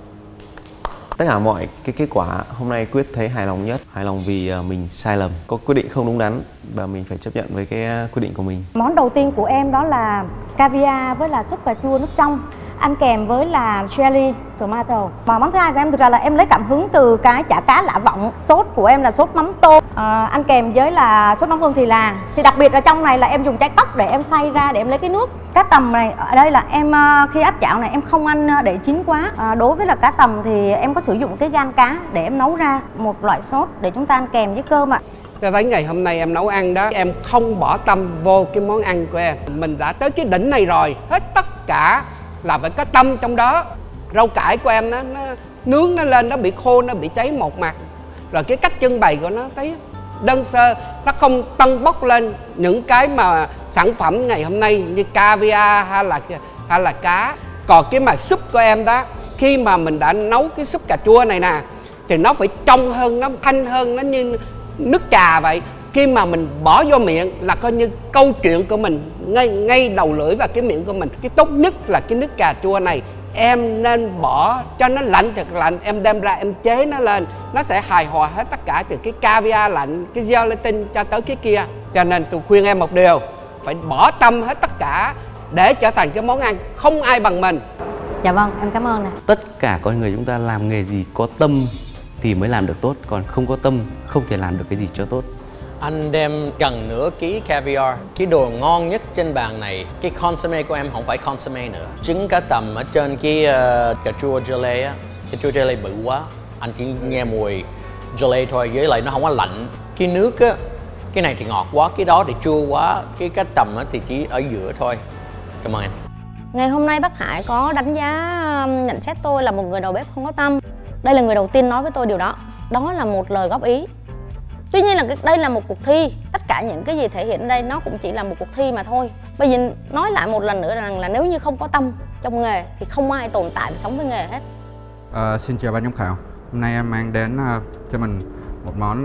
Tất cả mọi cái kết quả hôm nay Quyết thấy hài lòng nhất. Hài lòng vì mình sai lầm, có quyết định không đúng đắn và mình phải chấp nhận với cái quyết định của mình. Món đầu tiên của em đó là caviar với là súp cà chua nước trong, ăn kèm với là cherry tomato. Và món thứ hai của em thực ra là em lấy cảm hứng từ cái chả cá Lạ Vọng. Sốt của em là sốt mắm tôm, ăn kèm với là sốt mắm Vương Thì Là. Thì đặc biệt là trong này là em dùng trái cóc để em xay ra để em lấy cái nước. Cá tầm này ở đây là em khi áp chảo này em không ăn để chín quá. Đối với là cá tầm thì em có sử dụng cái gan cá để em nấu ra một loại sốt để chúng ta ăn kèm với cơm ạ. Tôi thấy ngày hôm nay em nấu ăn đó, em không bỏ tâm vô cái món ăn của em. Mình đã tới cái đỉnh này rồi, hết tất cả là phải có tâm trong đó. Rau cải của em nó nướng nó lên, nó bị khô, nó bị cháy một mặt. Rồi cái cách trưng bày của nó thấy đơn sơ, nó không tâng bốc lên những cái mà sản phẩm ngày hôm nay như caviar hay là cá. Còn cái mà súp của em đó, khi mà mình đã nấu cái súp cà chua này nè thì nó phải trong hơn, nó thanh hơn, nó như nước trà vậy. Khi mà mình bỏ vô miệng là coi như câu chuyện của mình ngay đầu lưỡi và cái miệng của mình. Cái tốt nhất là cái nước cà chua này em nên bỏ cho nó lạnh thật lạnh, em đem ra em chế nó lên, nó sẽ hài hòa hết tất cả, từ cái caviar lạnh, cái gelatin cho tới cái kia. Cho nên tôi khuyên em một điều, phải bỏ tâm hết tất cả để trở thành cái món ăn không ai bằng mình. Dạ vâng, em cảm ơn nè. Tất cả con người chúng ta làm nghề gì có tâm thì mới làm được tốt, còn không có tâm không thể làm được cái gì cho tốt. Anh đem gần nửa ký caviar. Cái đồ ngon nhất trên bàn này, cái consomme của em không phải consomme nữa. Trứng cá tầm ở trên cái cà chua gelée á, cà chua gelée bự quá, anh chỉ nghe mùi gelée thôi, với lại nó không có lạnh. Cái nước á, cái này thì ngọt quá, cái đó thì chua quá, cái cá tầm á thì chỉ ở giữa thôi. Cảm ơn em. Ngày hôm nay bác Hải có đánh giá nhận xét tôi là một người đầu bếp không có tâm. Đây là người đầu tiên nói với tôi điều đó. Đó là một lời góp ý. Tuy nhiên là đây là một cuộc thi, tất cả những cái gì thể hiện ở đây nó cũng chỉ là một cuộc thi mà thôi. Bây giờ nói lại một lần nữa rằng là nếu như không có tâm trong nghề thì không ai tồn tại và sống với nghề hết. Xin chào ban giám khảo. Hôm nay em mang đến cho mình một món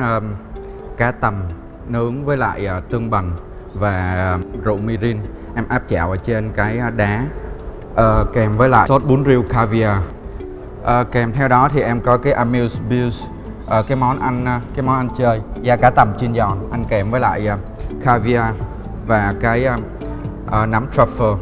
cá tầm nướng với lại tương bần và rượu mirin. Em áp chảo ở trên cái đá kèm với lại sốt bún riêu caviar. Kèm theo đó thì em có cái amuse bouche, cái món ăn chơi, da cá tầm chiên giòn ăn kèm với lại caviar và cái nấm truffle.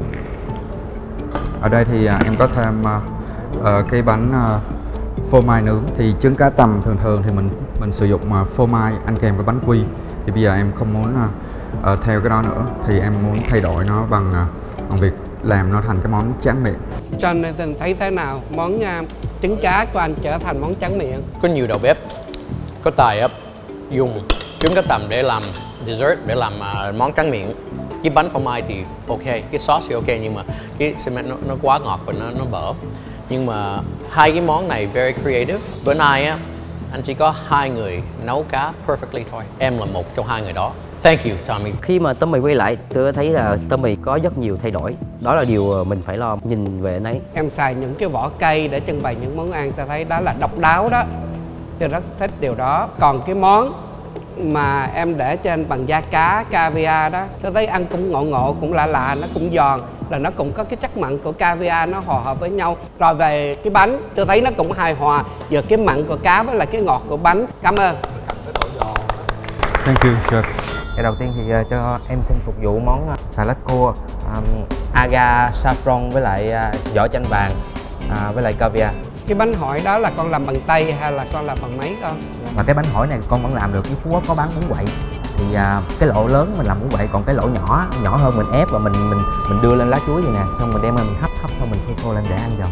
Ở đây thì em có thêm cái bánh phô mai nướng. Thì trứng cá tầm thường thì mình sử dụng phô mai ăn kèm với bánh quy. Thì bây giờ em không muốn theo cái đó nữa, thì em muốn thay đổi nó bằng việc làm nó thành cái món tráng miệng. Cho nên mình thấy thế nào món trứng cá của anh trở thành món tráng miệng? Có nhiều đầu bếp có tài dùng trứng cá tầm để làm dessert, để làm món tráng miệng. Cái bánh phô mai thì ok, cái sauce thì ok, nhưng mà cái cement nó quá ngọt và nó bở. Nhưng mà hai cái món này very creative. Bữa nay á, anh chỉ có 2 người nấu cá perfectly thôi. Em là một trong 2 người đó. Thank you, Tommy. Khi mà Tommy quay lại, tôi thấy là Tommy có rất nhiều thay đổi. Đó là điều mình phải lo, nhìn về anh ấy. Em xài những cái vỏ cây để trưng bày những món ăn, ta thấy đó là độc đáo đó. Tôi rất thích điều đó. Còn cái món mà em để trên bằng da cá, caviar đó, tôi thấy ăn cũng ngộ, cũng lạ, nó cũng giòn. Là nó cũng có cái chất mặn của caviar nó hòa hợp với nhau. Rồi về cái bánh, tôi thấy nó cũng hài hòa giữa cái mặn của cá với lại cái ngọt của bánh. Cảm ơn. Thank you, chef. Cái đầu tiên thì cho em xin phục vụ món salad cua agar saffron với lại vỏ chanh vàng với lại caviar. Cái bánh hỏi đó là con làm bằng tay hay là con làm bằng máy con? Mà cái bánh hỏi này con vẫn làm được, với Phú Quốc có bán bún quậy. Thì cái lỗ lớn mình làm bún quậy, còn cái lỗ nhỏ hơn mình ép và mình đưa lên lá chuối vậy nè, xong mình đem lên mình hấp xong mình phô lên để ăn vào.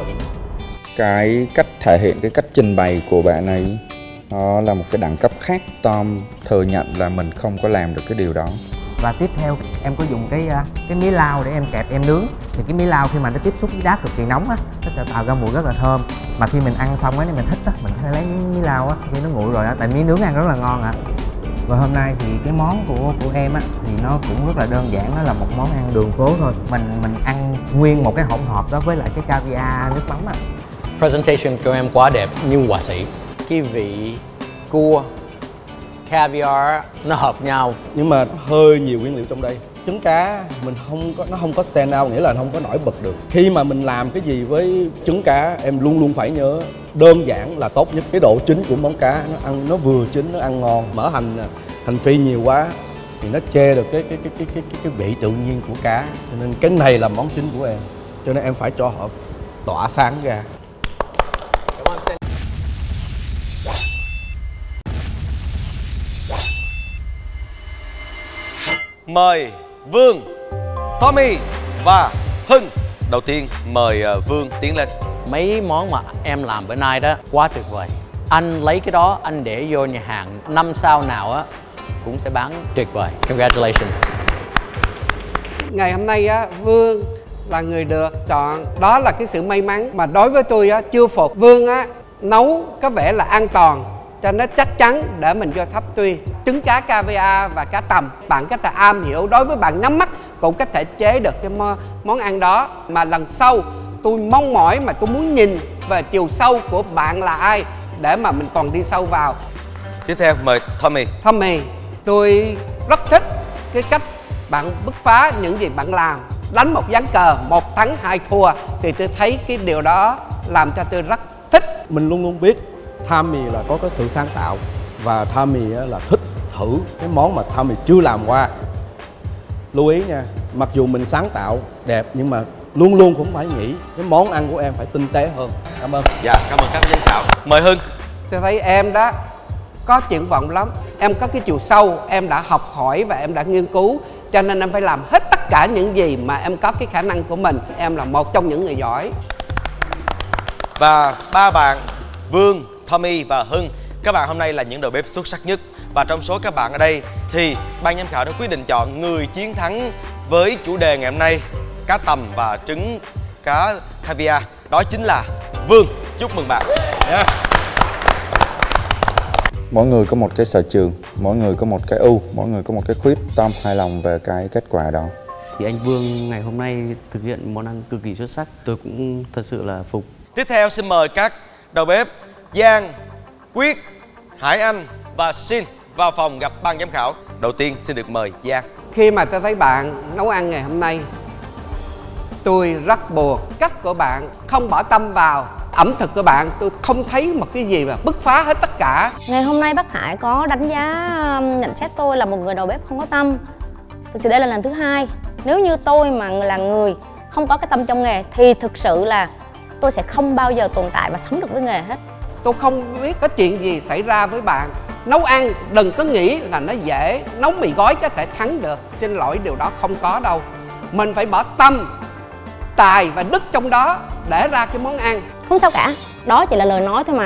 Cái cách thể hiện, cái cách trình bày của bạn ấy nó là một cái đẳng cấp khác. Tom thừa nhận là mình không có làm được cái điều đó. Và tiếp theo em có dùng cái mía lau để em kẹp em nướng. Thì cái mía lau khi mà nó tiếp xúc với đá cực kỳ nóng á, nó sẽ tạo ra mùi rất là thơm. Mà khi mình ăn xong á, mình thích á, mình có thể lấy mía lau á, khi nó nguội rồi á, tại mía nướng ăn rất là ngon ạ. Và hôm nay thì cái món của em á thì nó cũng rất là đơn giản, nó là một món ăn đường phố thôi. Mình ăn nguyên một cái hỗn hợp đó với lại cái caviar nước mắm á. Presentation của em quá đẹp như họa sĩ. Cái vị cua, caviar nó hợp nhau. Nhưng mà hơi nhiều nguyên liệu trong đây. Trứng cá nó không có stand out, nghĩa là không có nổi bật được. Khi mà mình làm cái gì với trứng cá, em luôn luôn phải nhớ đơn giản là tốt nhất. Cái độ chín của món cá nó vừa chín, nó ăn ngon. Mỡ hành phi nhiều quá thì nó che được cái vị tự nhiên của cá. Cho nên cái này là món chính của em. Cho nên em phải cho họ tỏa sáng ra. Mời Vương, Tommy và Hưng. Đầu tiên mời Vương tiến lên. Mấy món mà em làm bữa nay đó quá tuyệt vời. Anh lấy cái đó anh để vô nhà hàng 5 sao nào á cũng sẽ bán tuyệt vời. Congratulations. Ngày hôm nay á, Vương là người được chọn. Đó là cái sự may mắn mà đối với tôi á, chưa phục. Vương á, nấu có vẻ là an toàn, cho nó chắc chắn để mình vô thấp tuy. Trứng cá caviar và cá tầm, bạn có thể am hiểu, đối với bạn nhắm mắt cũng có thể chế được cái món ăn đó. Mà lần sau tôi mong mỏi mà tôi muốn nhìn về chiều sâu của bạn là ai để mà mình còn đi sâu vào. Tiếp theo mời Tommy. Tommy, tôi rất thích cái cách bạn bứt phá những gì bạn làm. Đánh một ván cờ, 1 thắng 2 thua thì tôi thấy cái điều đó làm cho tôi rất thích. Mình luôn luôn biết Tommy là có cái sự sáng tạo và Tommy là thích thử cái món mà Tommy chưa làm qua. Lưu ý nha, mặc dù mình sáng tạo đẹp nhưng mà luôn luôn cũng phải nghĩ cái món ăn của em phải tinh tế hơn. Cảm ơn. Dạ, cảm ơn các giám khảo. Mời Hưng. Tôi thấy em đó có triển vọng lắm. Em có cái chiều sâu, em đã học hỏi và em đã nghiên cứu. Cho nên em phải làm hết tất cả những gì mà em có cái khả năng của mình. Em là một trong những người giỏi. Và 3 bạn Vương, Tommy và Hưng, các bạn hôm nay là những đầu bếp xuất sắc nhất. Và trong số các bạn ở đây thì ban giám khảo đã quyết định chọn người chiến thắng với chủ đề ngày hôm nay cá tầm và trứng cá caviar. Đó chính là Vương. Chúc mừng bạn. Yeah. Mỗi người có một cái sở trường, mỗi người có một cái ưu, mỗi người có một cái khuyết. Tom hài lòng về cái kết quả đó. Thì anh Vương ngày hôm nay thực hiện món ăn cực kỳ xuất sắc, tôi cũng thật sự là phục. Tiếp theo xin mời các đầu bếp Giang, Quyết, Hải Anh và Sin vào phòng gặp ban giám khảo. Đầu tiên xin được mời Giang. Khi mà tôi thấy bạn nấu ăn ngày hôm nay, tôi rất buồn. Cách của bạn không bỏ tâm vào ẩm thực của bạn, tôi không thấy một cái gì mà bứt phá hết tất cả. Ngày hôm nay bác Hải có đánh giá nhận xét tôi là một người đầu bếp không có tâm. Thực sự đây là lần thứ 2. Nếu như tôi mà là người không có cái tâm trong nghề thì thực sự là tôi sẽ không bao giờ tồn tại và sống được với nghề hết. Tôi không biết có chuyện gì xảy ra với bạn. Nấu ăn đừng có nghĩ là nó dễ. Nấu mì gói có thể thắng được. Xin lỗi, điều đó không có đâu. Mình phải bỏ tâm, tài và đức trong đó để ra cái món ăn. Không sao cả, đó chỉ là lời nói thôi mà. Chả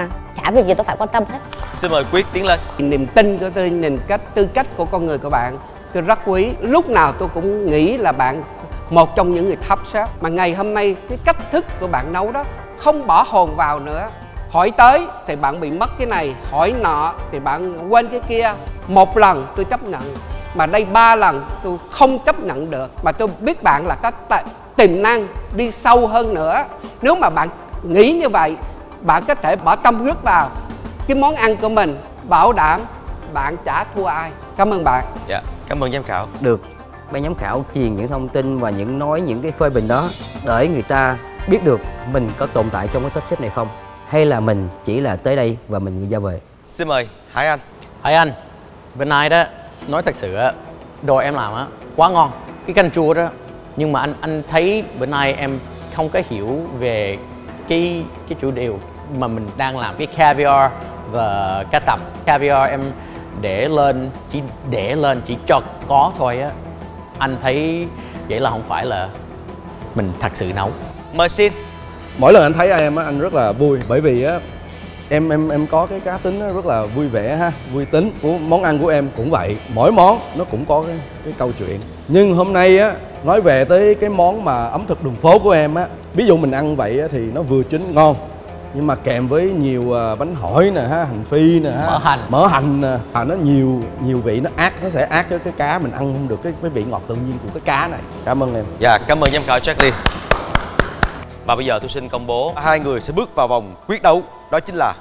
chả việc gì tôi phải quan tâm hết. Xin mời Quyết tiến lên. Niềm tin của tôi, tư cách của con người của bạn tôi rất quý. Lúc nào tôi cũng nghĩ là bạn một trong những người top chef. Mà ngày hôm nay cái cách thức của bạn nấu đó không bỏ hồn vào nữa. Hỏi tới thì bạn bị mất cái này, hỏi nọ thì bạn quên cái kia. Một lần tôi chấp nhận, mà đây 3 lần tôi không chấp nhận được. Mà tôi biết bạn là có tiềm năng đi sâu hơn nữa. Nếu mà bạn nghĩ như vậy, bạn có thể bỏ tâm huyết vào cái món ăn của mình, bảo đảm bạn chả thua ai. Cảm ơn bạn. Dạ, cảm ơn giám khảo. Được ban giám khảo truyền những thông tin và những cái phê bình đó để người ta biết được mình có tồn tại trong cái top chef này không, hay là mình chỉ là tới đây và mình ra về. Xin mời Hải Anh. Hải Anh, bên này đó, nói thật sự á, đồ em làm á quá ngon, cái canh chua đó. Nhưng mà anh thấy bữa nay em không có hiểu về cái chủ điều mà mình đang làm, cái caviar và cá tầm. Caviar em để lên chỉ cho có thôi á. Anh thấy vậy là không phải là mình thật sự nấu. Mời xin. Mỗi lần anh thấy em á, anh rất là vui, bởi vì á em có cái cá tính rất là vui vẻ ha, vui tính. Của món ăn của em cũng vậy, mỗi món nó cũng có cái câu chuyện. Nhưng hôm nay á, nói về tới cái món mà ẩm thực đường phố của em á, ví dụ mình ăn vậy á, thì nó vừa chín ngon, nhưng mà kèm với nhiều bánh hỏi nè ha, hành phi nè ha, mỡ hành nè, nó nhiều vị, nó sẽ ác với cái cá, mình ăn không được cái vị ngọt tự nhiên của cái cá này. Cảm ơn em. Dạ, cảm ơn giám khảo Jacqueline. Và bây giờ tôi xin công bố hai người sẽ bước vào vòng quyết đấu, đó chính là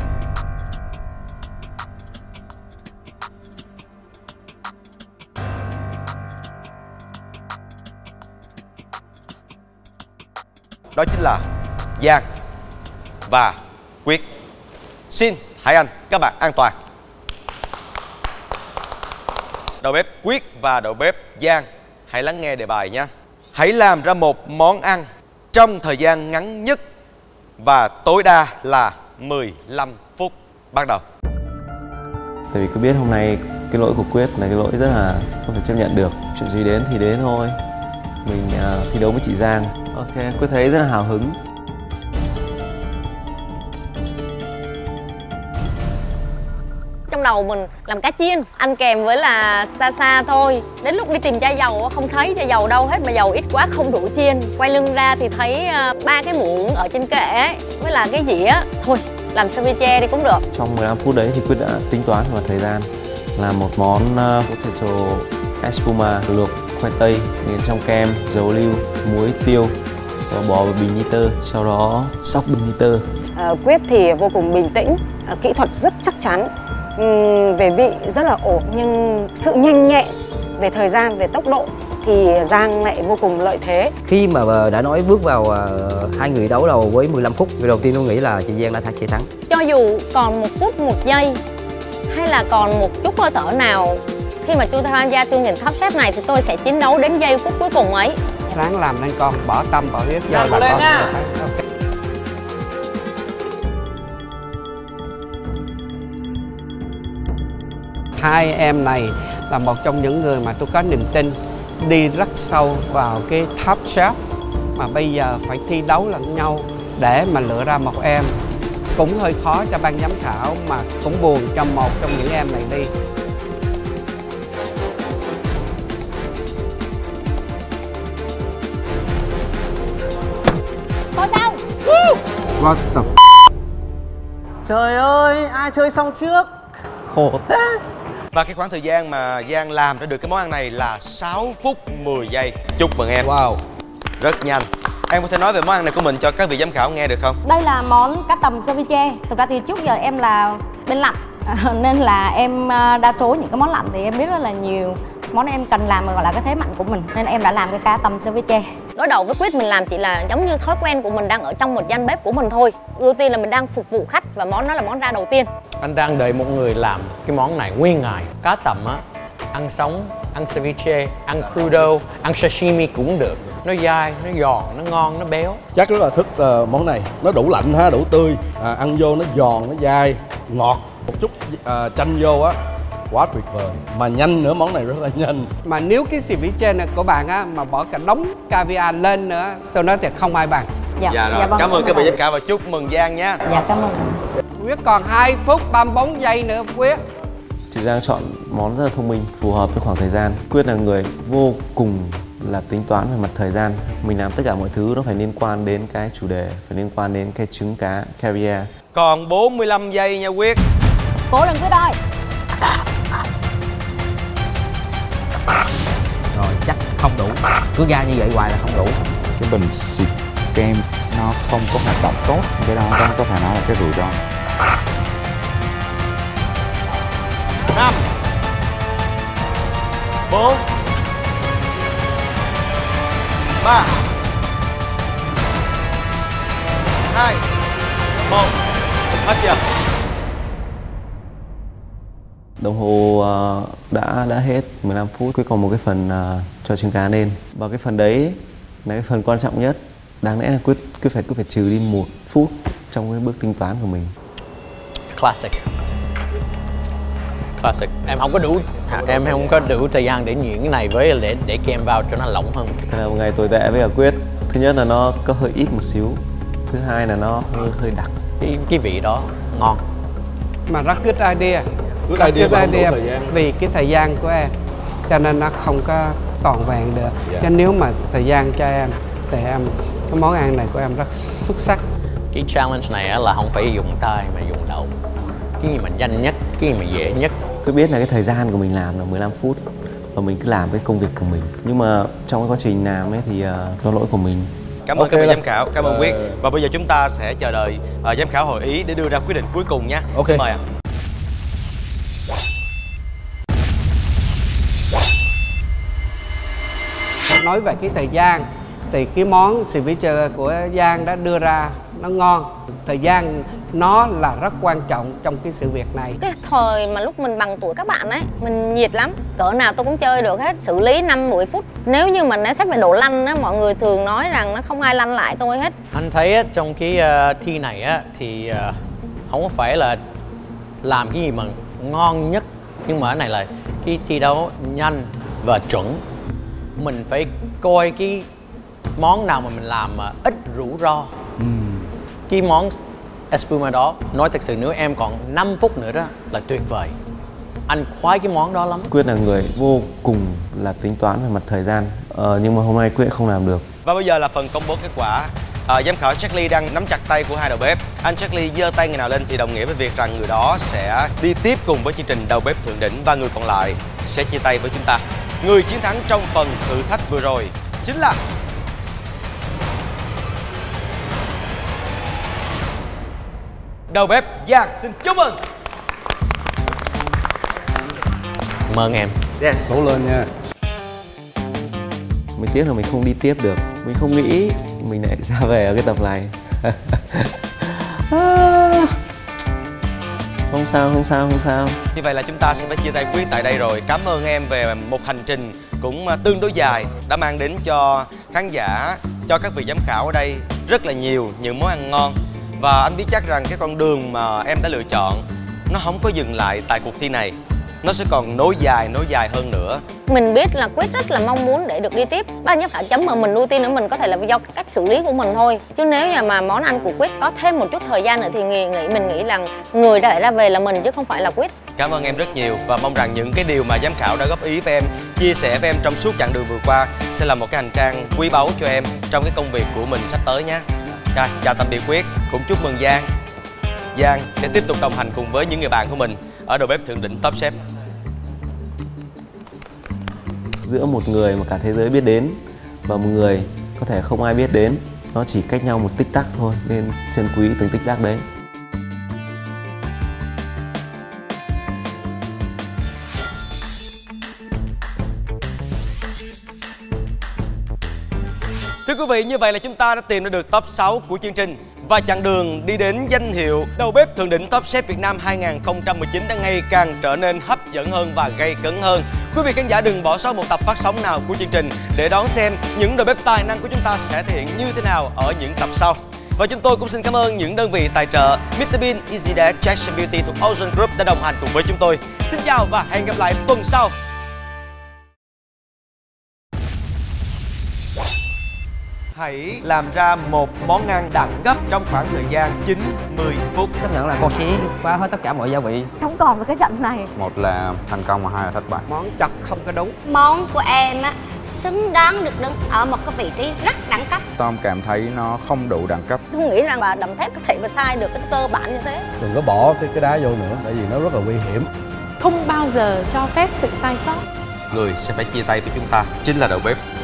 Giang và Quyết. Xin Hải Anh, các bạn an toàn. Đầu bếp Quyết và đầu bếp Giang, hãy lắng nghe đề bài nhé. Hãy làm ra một món ăn trong thời gian ngắn nhất và tối đa là 15 phút. Bắt đầu. Tại vì cứ biết hôm nay cái lỗi của Quyết là cái lỗi rất là không thể chấp nhận được. Chuyện gì đến thì đến thôi. Mình thi đấu với chị Giang. Ok, Quyết thấy rất là hào hứng. Trong đầu mình làm cá chiên, ăn kèm với là sa thôi. Đến lúc đi tìm chai dầu không thấy chai dầu đâu hết, mà dầu ít quá không đủ chiên. Quay lưng ra thì thấy 3 cái muỗng ở trên kệ ấy, với là cái dĩa. Thôi làm ceviche đi cũng được. Trong 15 phút đấy thì Quyết đã tính toán vào thời gian làm một món potato espuma luộc khoai tây nghiền trong kem, dầu lưu, muối, tiêu và bò vào bình niter, sau đó xóc bình niter. Quyết thì vô cùng bình tĩnh, kỹ thuật rất chắc chắn, về vị rất là ổn, nhưng sự nhanh nhẹn về thời gian, về tốc độ thì Giang lại vô cùng lợi thế. Khi mà đã nói bước vào hai người đấu đầu với 15 phút, người đầu tiên tôi nghĩ là chị Giang đã sẽ thắng. Cho dù còn 1 phút 1 giây hay là còn một chút hơi thở nào, khi mà tôi tham gia chương trình Top Chef này thì tôi sẽ chiến đấu đến giây phút cuối cùng ấy. Ráng làm lên con, bỏ tâm bỏ huyết vô là con. Hai em này là một trong những người mà tôi có niềm tin đi rất sâu vào cái Top Chef, mà bây giờ phải thi đấu lẫn nhau để mà lựa ra một em. Cũng hơi khó cho ban giám khảo, mà cũng buồn cho một trong những em này đi. Có sao? What the... Trời ơi, ai chơi xong trước? Khổ thế. Và cái khoảng thời gian mà Giang làm ra được cái món ăn này là 6 phút 10 giây. Chúc mừng em. Wow, rất nhanh. Em có thể nói về món ăn này của mình cho các vị giám khảo nghe được không? Đây là món cá tầm ceviche. Thực ra thì trước giờ em là bên lạnh nên là em đa số những cái món lạnh thì em biết rất là nhiều món em cần làm, gọi là cái thế mạnh của mình, nên em đã làm cái cá tầm ceviche. Đối đầu với Quyết, mình làm chỉ là giống như thói quen của mình đang ở trong một gian bếp của mình thôi. Ưu tiên là mình đang phục vụ khách và món đó là món ra đầu tiên. Anh đang đợi một người làm cái món này nguyên ngày. Cá tầm á, ăn sống, ăn ceviche, ăn crudo, ăn sashimi cũng được. Nó dai, nó giòn, nó ngon, nó béo. Chắc rất là thích món này. Nó đủ lạnh ha, đủ tươi, ăn vô nó giòn, nó dai, ngọt. Một chút chanh vô á, quá tuyệt vời. Mà nhanh nữa, món này rất là nhanh. Mà nếu cái ceviche này của bạn á mà bỏ cả đống caviar lên nữa, tôi nói thì không ai bằng. Dạ rồi, cảm ơn các vị giám khảo và chúc mừng Giang nha. Dạ, cảm ơn. Quyết còn 2 phút 34 giây nữa Quyết. Chị Giang chọn món rất là thông minh, phù hợp với khoảng thời gian. Quyết là người vô cùng là tính toán về mặt thời gian. Mình làm tất cả mọi thứ nó phải liên quan đến cái chủ đề, phải liên quan đến cái trứng cá caviar. Còn 45 giây nha Quyết. Cố lên Quyết ơi. Rồi chắc không đủ, cứ ra như vậy hoài là không đủ. Cái bình xịt kem nó không có hoạt động tốt, cái đó có thể nói là cái rủi ro. 5 4 3 2 1. Hết giờ. Đồng hồ đã hết 15 phút. Quyết còn một cái phần cho trứng cá lên. Và cái phần đấy là cái phần quan trọng nhất. Đáng lẽ là Quyết phải trừ đi 1 phút trong cái bước tính toán của mình. It's classic. Classic. Em không có đủ thời gian để nhuyễn cái này với để kem vào cho nó lỏng hơn. Đây là một ngày tồi tệ với cả Quyết. Thứ nhất là nó có hơi ít một xíu. Thứ hai là nó hơi đặc. Cái vị đó ngon. Mà rất good idea. Rất good idea vì cái thời gian của em, cho nên nó không có toàn vẹn được. Chứ nếu mà thời gian cho em thì cái món ăn này của em rất xuất sắc. Cái challenge này là không phải dùng tay mà dùng đầu. Cái gì mà nhanh nhất, cái gì mà dễ nhất. Tôi biết là cái thời gian của mình làm là 15 phút và mình cứ làm cái công việc của mình. Nhưng mà trong cái quá trình làm ấy thì do lỗi của mình. Cảm ơn các vị giám khảo, cảm ơn Quyết. Và bây giờ chúng ta sẽ chờ đợi giám khảo hội ý để đưa ra quyết định cuối cùng nhé. Xin mời ạ. Nói về cái thời gian thì cái món ceviche của Giang đã đưa ra nó ngon. Thời gian nó là rất quan trọng trong cái sự việc này. Cái thời mà lúc mình bằng tuổi các bạn ấy, mình nhiệt lắm, cỡ nào tôi cũng chơi được hết, xử lý 5-10 phút. Nếu như mà nói xét về độ lanh á, mọi người thường nói rằng nó không ai lanh lại tôi hết. Anh thấy á, trong cái thi này á thì không có phải là làm cái gì mà ngon nhất, nhưng mà cái này là cái thi đấu nhanh và chuẩn. Mình phải coi cái món nào mà mình làm mà ít rủi ro. Cái món espuma đó, nói thật sự nếu em còn 5 phút nữa đó là tuyệt vời. Anh khoái cái món đó lắm. Quyết là người vô cùng là tính toán về mặt thời gian, nhưng mà hôm nay Quyết không làm được. Và bây giờ là phần công bố kết quả. Giám khảo Charlie đang nắm chặt tay của hai đầu bếp. Anh Charlie giơ tay người nào lên thì đồng nghĩa với việc rằng người đó sẽ đi tiếp cùng với chương trình đầu bếp thượng đỉnh, và người còn lại sẽ chia tay với chúng ta. Người chiến thắng trong phần thử thách vừa rồi chính là đầu bếp Giang. Xin chúc mừng. Cảm ơn em. Yes. Cố lên nha. Mình tiếc là mình không đi tiếp được. Mình không nghĩ mình lại ra về ở cái tập này. Không sao. Như vậy là chúng ta sẽ phải chia tay Quyết tại đây rồi. Cảm ơn em về một hành trình cũng tương đối dài, đã mang đến cho khán giả, cho các vị giám khảo ở đây rất là nhiều những món ăn ngon. Và anh biết chắc rằng cái con đường mà em đã lựa chọn nó không có dừng lại tại cuộc thi này, nó sẽ còn nối dài hơn nữa. Mình biết là Quyết rất là mong muốn để được đi tiếp. Ban giám khảo chấm mà mình ưu tiên nữa, mình có thể là do cách xử lý của mình thôi. Chứ nếu như mà món ăn của Quyết có thêm một chút thời gian nữa thì mình nghĩ rằng người đã ra về là mình chứ không phải là Quyết. Cảm ơn em rất nhiều và mong rằng những cái điều mà giám khảo đã góp ý với em, chia sẻ với em trong suốt chặng đường vừa qua sẽ là một cái hành trang quý báu cho em trong cái công việc của mình sắp tới nhé. Rồi, chào tạm biệt Quyết, cũng chúc mừng Giang sẽ tiếp tục đồng hành cùng với những người bạn của mình ở đầu bếp thượng đỉnh Top Chef. Giữa một người mà cả thế giới biết đến và một người có thể không ai biết đến, nó chỉ cách nhau một tích tắc thôi, nên trân quý từng tích tắc đấy. Thưa quý vị, như vậy là chúng ta đã tìm ra được top 6 của chương trình. Và chặng đường đi đến danh hiệu đầu bếp thượng đỉnh Top Chef Việt Nam 2019 đã ngày càng trở nên hấp dẫn hơn và gay cấn hơn. Quý vị khán giả đừng bỏ sót một tập phát sóng nào của chương trình để đón xem những đầu bếp tài năng của chúng ta sẽ thể hiện như thế nào ở những tập sau. Và chúng tôi cũng xin cảm ơn những đơn vị tài trợ Mr Bean, Easy Dash, Jackson Beauty thuộc Ocean Group đã đồng hành cùng với chúng tôi. Xin chào và hẹn gặp lại tuần sau. hãy làm ra một món ăn đẳng cấp trong khoảng thời gian 90 phút. Chấp nhận là con sẽ phá hết tất cả mọi gia vị. Sống còn với cái trận này. Một là thành công và hai là thất bại. Món chật không có đúng. Món của em á xứng đáng được đứng ở một cái vị trí rất đẳng cấp. Tom cảm thấy nó không đủ đẳng cấp. Không nghĩ rằng bà đầm thép có thể mà sai được cái cơ bản như thế. Đừng có bỏ cái đá vô nữa, tại vì nó rất là nguy hiểm. Không bao giờ cho phép sự sai sót. Người sẽ phải chia tay với chúng ta chính là đầu bếp.